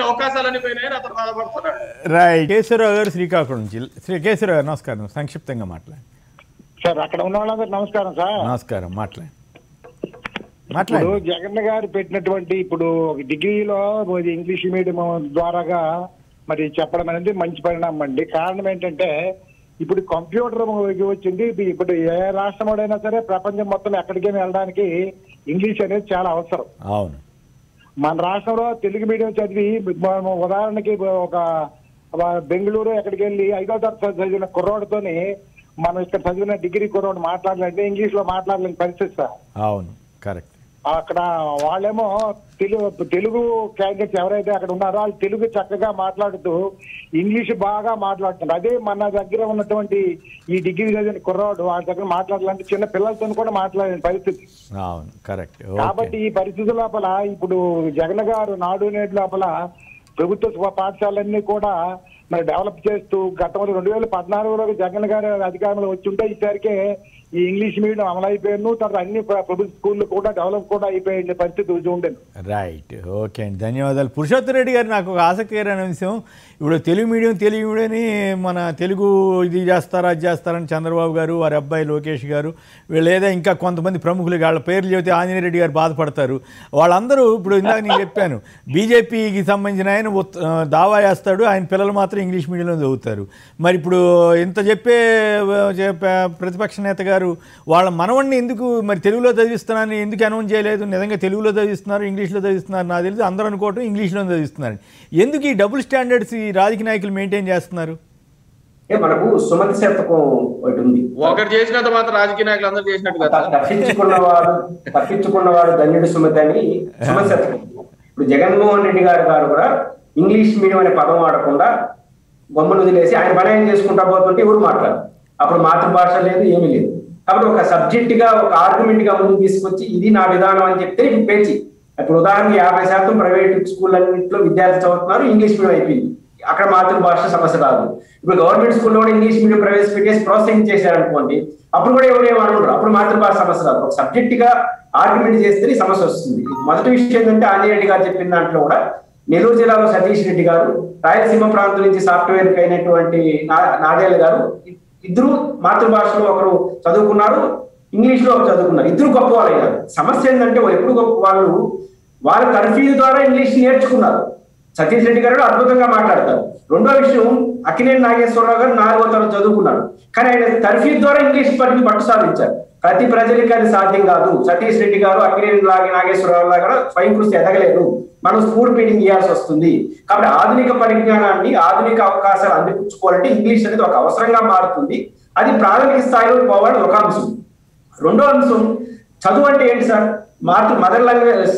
రైట్. కేశవరావు గారు శ్రీకాకుళం నుంచి. శ్రీ కేశవరావు గారు నమస్కారం, సంక్షిప్తంగా మాట్లాడండి సార్. అక్కడ ఉన్న వాళ్ళందరూ నమస్కారం సార్. నమస్కారం, మాట్లాడండి. ఇప్పుడు జగన్ గారు పెట్టినటువంటి ఇప్పుడు డిగ్రీలో ఇంగ్లీష్ మీడియం ద్వారాగా మరి చెప్పడం అనేది మంచి పరిణామం అండి. కారణం ఏంటంటే ఇప్పుడు కంప్యూటర్ వచ్చింది. ఇప్పుడు ఏ రాష్ట్రంలోనైనా సరే ప్రపంచం మొత్తం ఎక్కడికైనా వెళ్ళడానికి ఇంగ్లీష్ అనేది చాలా అవసరం. అవును. మన రాష్ట్రంలో తెలుగు మీడియం చదివి ఉదాహరణకి ఒక బెంగళూరు ఎక్కడికి వెళ్ళి ఐదో తరగతి చదివిన కుర్రోడితోని మనం ఇక్కడ చదివిన డిగ్రీ కూడా మాట్లాడాలంటే ఇంగ్లీష్ లో మాట్లాడలేని పరిస్థితి సార్. అవును, కరెక్ట్. అక్కడ వాళ్ళేమో తెలుగు తెలుగు క్యాండిడేట్స్ ఎవరైతే అక్కడ ఉన్నారో వాళ్ళు తెలుగు చక్కగా మాట్లాడుతూ ఇంగ్లీష్ బాగా మాట్లాడుతున్నారు. అదే మన దగ్గర ఉన్నటువంటి ఈ డిగ్రీ చదివిన కుర్రాడు వాళ్ళ దగ్గర మాట్లాడాలంటే చిన్న పిల్లలతో కూడా మాట్లాడే పరిస్థితి. అవును, కరెక్ట్. కాబట్టి ఈ పరిస్థితి లోపల ఇప్పుడు జగన్ గారు నాడు నేడు లోపల ప్రభుత్వ పాఠశాలన్నీ కూడా మరి డెవలప్ చేస్తూ గతంలో రెండు వేల పద్నాలుగులో జగన్ గారు అధికారంలో వచ్చి ఉంటే ఈసారికే ఈ ఇంగ్లీష్ మీడియం అమలు అయిపోయాను, తర్వాత అన్ని ప్రభుత్వ స్కూళ్ళు కూడా డెవలప్ కూడా అయిపోయిన పరిస్థితి ఉండేది. రైట్, ఓకే అండి, ధన్యవాదాలు. పురుషోత్తమ రెడ్డి గారు, నాకు ఒక ఆసక్తికరమైన అంశం, ఇప్పుడు తెలుగు మీడియం తెలుగు మీడియంని మన తెలుగు ఇది చేస్తారా అది చేస్తారని చంద్రబాబు గారు, వారి అబ్బాయి లోకేష్ గారు, వీళ్ళు ఏదో ఇంకా కొంతమంది ప్రముఖులు వాళ్ళ పేర్లు చెబితే ఆంజనేయ రెడ్డి గారు బాధపడతారు. వాళ్ళందరూ ఇప్పుడు ఇందాక నేను చెప్పాను, బీజేపీకి సంబంధించిన ఆయన దావా వేస్తాడు, ఆయన పిల్లలు మాత్రం ఇంగ్లీష్ మీడియంలో చదువుతారు. మరి ఇప్పుడు ఇంత చెప్పే ప్రతిపక్ష నేత గారు వాళ్ళ మనవణ్ణి ఎందుకు మరి తెలుగులో చదివిస్తున్నారని ఎందుకు అనౌన్స్ చేయలేదు? నిజంగా తెలుగులో చదివిస్తున్నారు, ఇంగ్లీష్లో చదివిస్తున్నారు, నాకు తెలిసి అందరూ అనుకోవటం ఇంగ్లీష్లో చదివిస్తున్నారు. ఎందుకు ఈ డబుల్ స్టాండర్డ్స్ ఈ రాజకీయ నాయకులు మెయింటైన్ చేస్తున్నారు? మనకు సుమతి శతకం ఒకటి ఉంది, ఒకటి చేసినంత మాత్రం రాజకీయ నాయకులు అందరూ చేసినట్టు కదా. తప్పించుకున్నవాడు తప్పించుకున్నవాడు ధన్యుడు సుమతి అని సుమతి శతకం. ఇప్పుడు జగన్మోహన్ రెడ్డి గారు గారు కూడా ఇంగ్లీష్ మీడియం అనే పదం వాడకుండా బొమ్మను వదిలేసి ఆయన పని ఏం చేసుకుంటా పోతుంటే ఎవరు మాట్లాడారు. అప్పుడు మాతృభాష లేదు, ఏమీ లేదు. కాబట్టి ఒక సబ్జెక్ట్ గా ఒక ఆర్గ్యుమెంట్ గా ముందుకు తీసుకొచ్చి ఇది నా విధానం అని చెప్తే ఇప్పుడు పేచి. ఇప్పుడు ఉదాహరణకి యాభై శాతం ప్రైవేట్ స్కూళ్ళన్నింటిలో విద్యార్థులు చదువుతున్నారు, ఇంగ్లీష్ మీడియం అయిపోయింది, అక్కడ మాతృభాష సమస్య రాదు. ఇప్పుడు గవర్నమెంట్ స్కూల్లో కూడా ఇంగ్లీష్ మీడియం ప్రవేశపెట్టేసి ప్రోత్సహించేశారనుకోండి, అప్పుడు కూడా ఎవరు ఏమనుకుంటారు, అప్పుడు మాతృభాష సమస్య రాదు. ఒక సబ్జెక్ట్ గా ఆర్గ్యుమెంట్ చేస్తే సమస్య వస్తుంది. మొదటి విషయం ఏంటంటే ఆంజనేయ రెడ్డి గారు చెప్పిన దాంట్లో కూడా నెల్లూరు జిల్లాలో సతీష్ రెడ్డి గారు, రాయలసీమ ప్రాంతం నుంచి సాఫ్ట్వేర్ కి అయినటువంటి నాదేళ్ల గారు, ఇద్దరు మాతృభాషలో ఒకరు చదువుకున్నారు, ఇంగ్లీష్ లో ఒకరు చదువుకున్నారు, ఇద్దరు గొప్ప వాళ్ళు అయ్యారు. సమస్య ఏంటంటే ఎప్పుడు గొప్ప వాళ్ళు వాళ్ళ తర్ఫీదు ద్వారా ఇంగ్లీష్ నేర్చుకున్నారు. సతీష్ రెడ్డి గారు అద్భుతంగా మాట్లాడతారు. రెండో విషయం, అక్కినేని నాగేశ్వరరావు గారు నాలుగో తరగతి చదువుకున్నారు, కానీ ఆయన తర్ఫీదు ద్వారా ఇంగ్లీష్ పట్టిని పట్టు సాధించారు. ప్రతి ప్రజలకి అది సాధ్యం కాదు. సతీష్ రెడ్డి గారు అక్కినేని నాగేశ్వరరావు లాగా స్వయం కృషి ఎదగలేదు, మనం స్కూల్ ఫీడింగ్ ఇవ్వాల్సి వస్తుంది. కాబట్టి ఆధునిక పరిజ్ఞానాన్ని, ఆధునిక అవకాశాలు అందిపుచ్చుకోవాలంటే ఇంగ్లీష్ అనేది ఒక అవసరంగా మారుతుంది. అది ప్రాథమిక స్థాయిలో పోవాలని ఒక అంశం. రెండో అంశం, చదువు అంటే ఏంటి సార్? మాతృ మదర్ లాంగ్వేజ్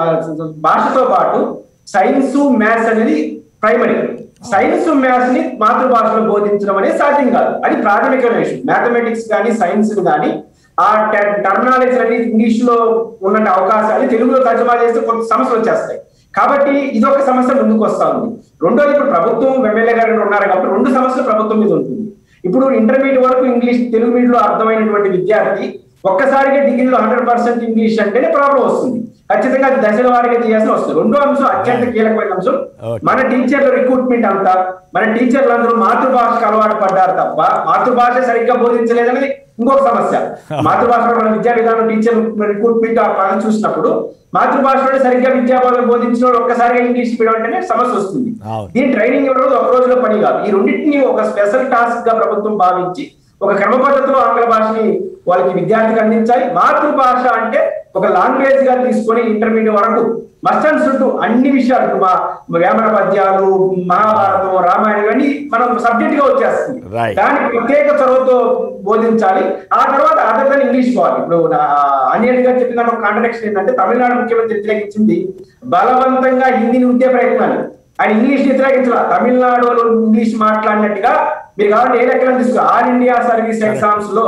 భాషతో పాటు సైన్స్ మ్యాథ్స్ అనేది ప్రైమరీ. సైన్స్ మ్యాథ్స్ ని మాతృభాషలో బోధించడం అనేది సాధ్యం కాదు, అది ప్రాథమికమైన విషయం. మ్యాథమెటిక్స్ కానీ సైన్స్ కానీ ఆ టర్మినాలజీ అనేది ఇంగ్లీష్ లో ఉన్న అవకాశాలు తెలుగులో తర్జుమా చేస్తే కొంత సమస్యలు వచ్చేస్తాయి. కాబట్టి ఇది ఒక సమస్య ముందుకు వస్తా ఉంది. రెండోది, ఇప్పుడు ప్రభుత్వం ఎమ్మెల్యే గారు ఉన్నారు కాబట్టి రెండు సమస్యలు ప్రభుత్వం మీద ఉంటుంది. ఇప్పుడు ఇంటర్మీడియట్ వరకు ఇంగ్లీష్ తెలుగు మీడియంలో అర్థమైనటువంటి విద్యార్థి ఒక్కసారిగా డిగ్రీలో హండ్రెడ్ పర్సెంట్ ఇంగ్లీష్ అంటేనే ప్రాబ్లం వస్తుంది. ఖచ్చితంగా అది దశల వారీగా చేయాల్సి వస్తుంది. రెండో అంశం అత్యంత కీలకమైన అంశం, మన టీచర్ల రిక్రూట్మెంట్ అంతా, మన టీచర్లు అందరూ మాతృభాషకు అలవాటు పడ్డారు తప్ప మాతృభాష సరిగ్గా బోధించలేదనేది ఇంకొక సమస్య. మాతృభాషలో మన విద్యా విధానం టీచర్ రిక్రూట్మెంట్ ఆ పని చూసినప్పుడు మాతృభాషలో సరిగ్గా విద్యా బోధించిన ఒక్కసారిగా ఇంగ్లీష్ మీడియం అంటేనే సమస్య వస్తుంది. దీని ట్రైనింగ్ ఇవ్వడం ఒక రోజులో పని కాదు. ఈ రెండింటిని ఒక స్పెషల్ టాస్క్ గా ప్రభుత్వం భావించి ఒక క్రమ పద్ధతిలో ఆంగ్ల భాషని వాళ్ళకి విద్యార్థికి అందించాలి. మాతృభాష అంటే ఒక లాంగ్వేజ్ గా తీసుకొని ఇంటర్మీడియట్ వరకు మస్ట్ అండ్ షుడ్ అన్ని విషయాలు, మా వేమన పద్యాలు, మహాభారతం, రామాయణం అన్ని మనం సబ్జెక్ట్ గా వచ్చేస్తుంది. దానికి ప్రత్యేక చొరవతో బోధించాలి. ఆ తర్వాత అదర్ దాన్ ఇంగ్లీష్ పోవాలి. ఇప్పుడు అనిల్ గారు చెప్పిన ఒక కాంట్రాక్షన్ ఏంటంటే, తమిళనాడు ముఖ్యమంత్రి వ్యతిరేకించింది బలవంతంగా హిందీని ఉంటే ప్రయత్నాలు, ఆయన ఇంగ్లీష్ వ్యతిరేకించాల. తమిళనాడులో ఇంగ్లీష్ మాట్లాడినట్టుగా మీరు కావాలంటే ఏ లెక్కలను తీసుకో, ఆల్ ఇండియా సర్వీస్ ఎగ్జామ్స్ లో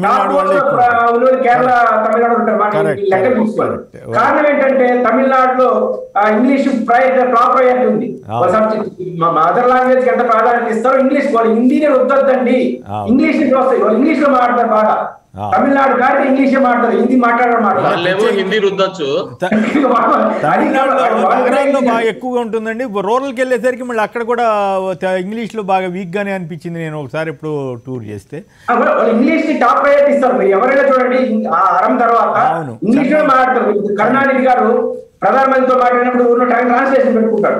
కేరళ తమిళనాడు ఉంటారు, లెక్కలు తీసుకోవాలి. కారణం ఏంటంటే తమిళనాడులో ఇంగ్లీష్ ప్రాపర్ అయ్యాలి ఉంది. మదర్ లాంగ్వేజ్ కి ఎంత ప్రాధాన్యత ఇస్తారో ఇంగ్లీష్, వాళ్ళు హిందీనే వద్దొద్దండి, ఇంగ్లీష్ నుంచి వస్తాయి, వాళ్ళు ఇంగ్లీష్ లో మాట్లాడతారు బాగా. తమిళనాడు కానీ ఇంగ్లీషే మాట్లాడతారు, హిందీ మాట్లాడడం మాట్లాడతారు. హిందీ రుద్దొచ్చు, నగరాల్లో బాగా ఎక్కువగా ఉంటుందండి. రూరల్కి వెళ్ళేసరికి మళ్ళీ అక్కడ కూడా ఇంగ్లీష్ లో బాగా వీక్ గానే అనిపించింది. నేను ఒకసారి ఎప్పుడు టూర్ చేస్తే ఇంగ్లీష్ ని టాప్ ప్రయారిటీ ఇస్తారు. మీరు ఎవరైనా చూడండి, ఆ అరం తర్వాత ఇంగ్లీష్ లో మాట్లాడతారు. కరుణానిధి గారు ప్రధానమంత్రితో మాట్లాడినప్పుడు ఊర్లో ట్రాన్స్లేషన్ పెట్టుకుంటాడు.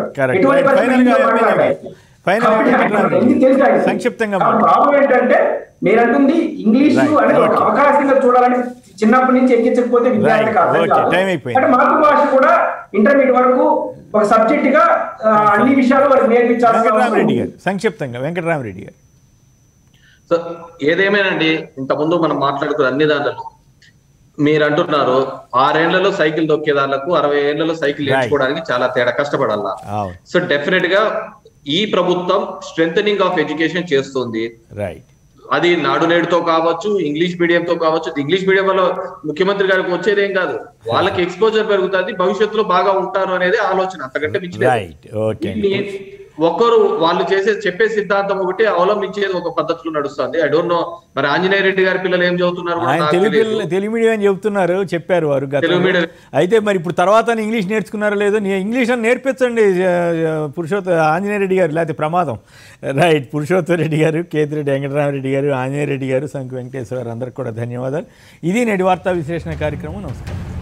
సంక్షిప్తంగా ప్రాబ్లం ఏంటంటే, మీరు అంటుంది ఇంగ్లీష్ అనేది ఒక అవకాశంగా చూడాలని చిన్నప్పటి నుంచి ఎక్కించకపోతే విద్యార్థికి అర్థం కాదు. అంటే మాతృభాష కూడా ఇంటర్మీడియట్ వరకు ఒక సబ్జెక్ట్ గా అన్ని విషయాలు వారికి నేర్పించాల్సిన సంక్షిప్తంగా వెంకటరామరెడ్డి గారు. సో ఏదేమైనండి, ఇంతకుముందు మనం మాట్లాడుకున్న అన్ని దాంట్లో మీరు అంటున్నారు ఆరేళ్లలో సైకిల్ దొక్కేదాళ్లకు అరవై ఏళ్లలో సైకిల్ నేర్చుకోవడానికి చాలా తేడా, కష్టపడాలా. సో డెఫినెట్ గా ఈ ప్రభుత్వం స్ట్రెంథనింగ్ ఆఫ్ ఎడ్యుకేషన్ చేస్తుంది. రైట్, అది నాడు నేడుతో కావచ్చు, ఇంగ్లీష్ మీడియం తో కావచ్చు. ఇంగ్లీష్ మీడియం వల్ల ముఖ్యమంత్రి గారికి వచ్చేది ఏం కాదు, వాళ్ళకి ఎక్స్పోజర్ పెరుగుతుంది, భవిష్యత్తులో బాగా ఉంటారు అనేది ఆలోచన, అంతకంటే మించి ఒకరు వాళ్ళు చేసే చెప్పే సిద్ధాంతం ఒకటి అవలంబించేది ఒక పద్ధతిలో నడుస్తుంది. ఐ డోంట్ నో మరి ఆంజనేయ రెడ్డి గారి పిల్లలు ఏం చదువుతున్నారు, తెలుగు మీడియం అని చెప్తున్నారు, చెప్పారు వారు. అయితే మరి ఇప్పుడు తర్వాత ఇంగ్లీష్ నేర్చుకున్నారో లేదో, ఇంగ్లీష్ అని నేర్పించండి పురుషోత్త ఆంజనేయ రెడ్డి గారు, లేకపోతే ప్రమాదం. రైట్, పురుషోత్త రెడ్డి గారు, కేతిరెడ్డి వెంకటరామరెడ్డి గారు, ఆంజనేయ రెడ్డి గారు, సంకు వెంకటేశ్వర గారు, అందరికి కూడా ధన్యవాదాలు. ఇది నేటి వార్తా విశ్లేషణ కార్యక్రమం. నమస్కారం.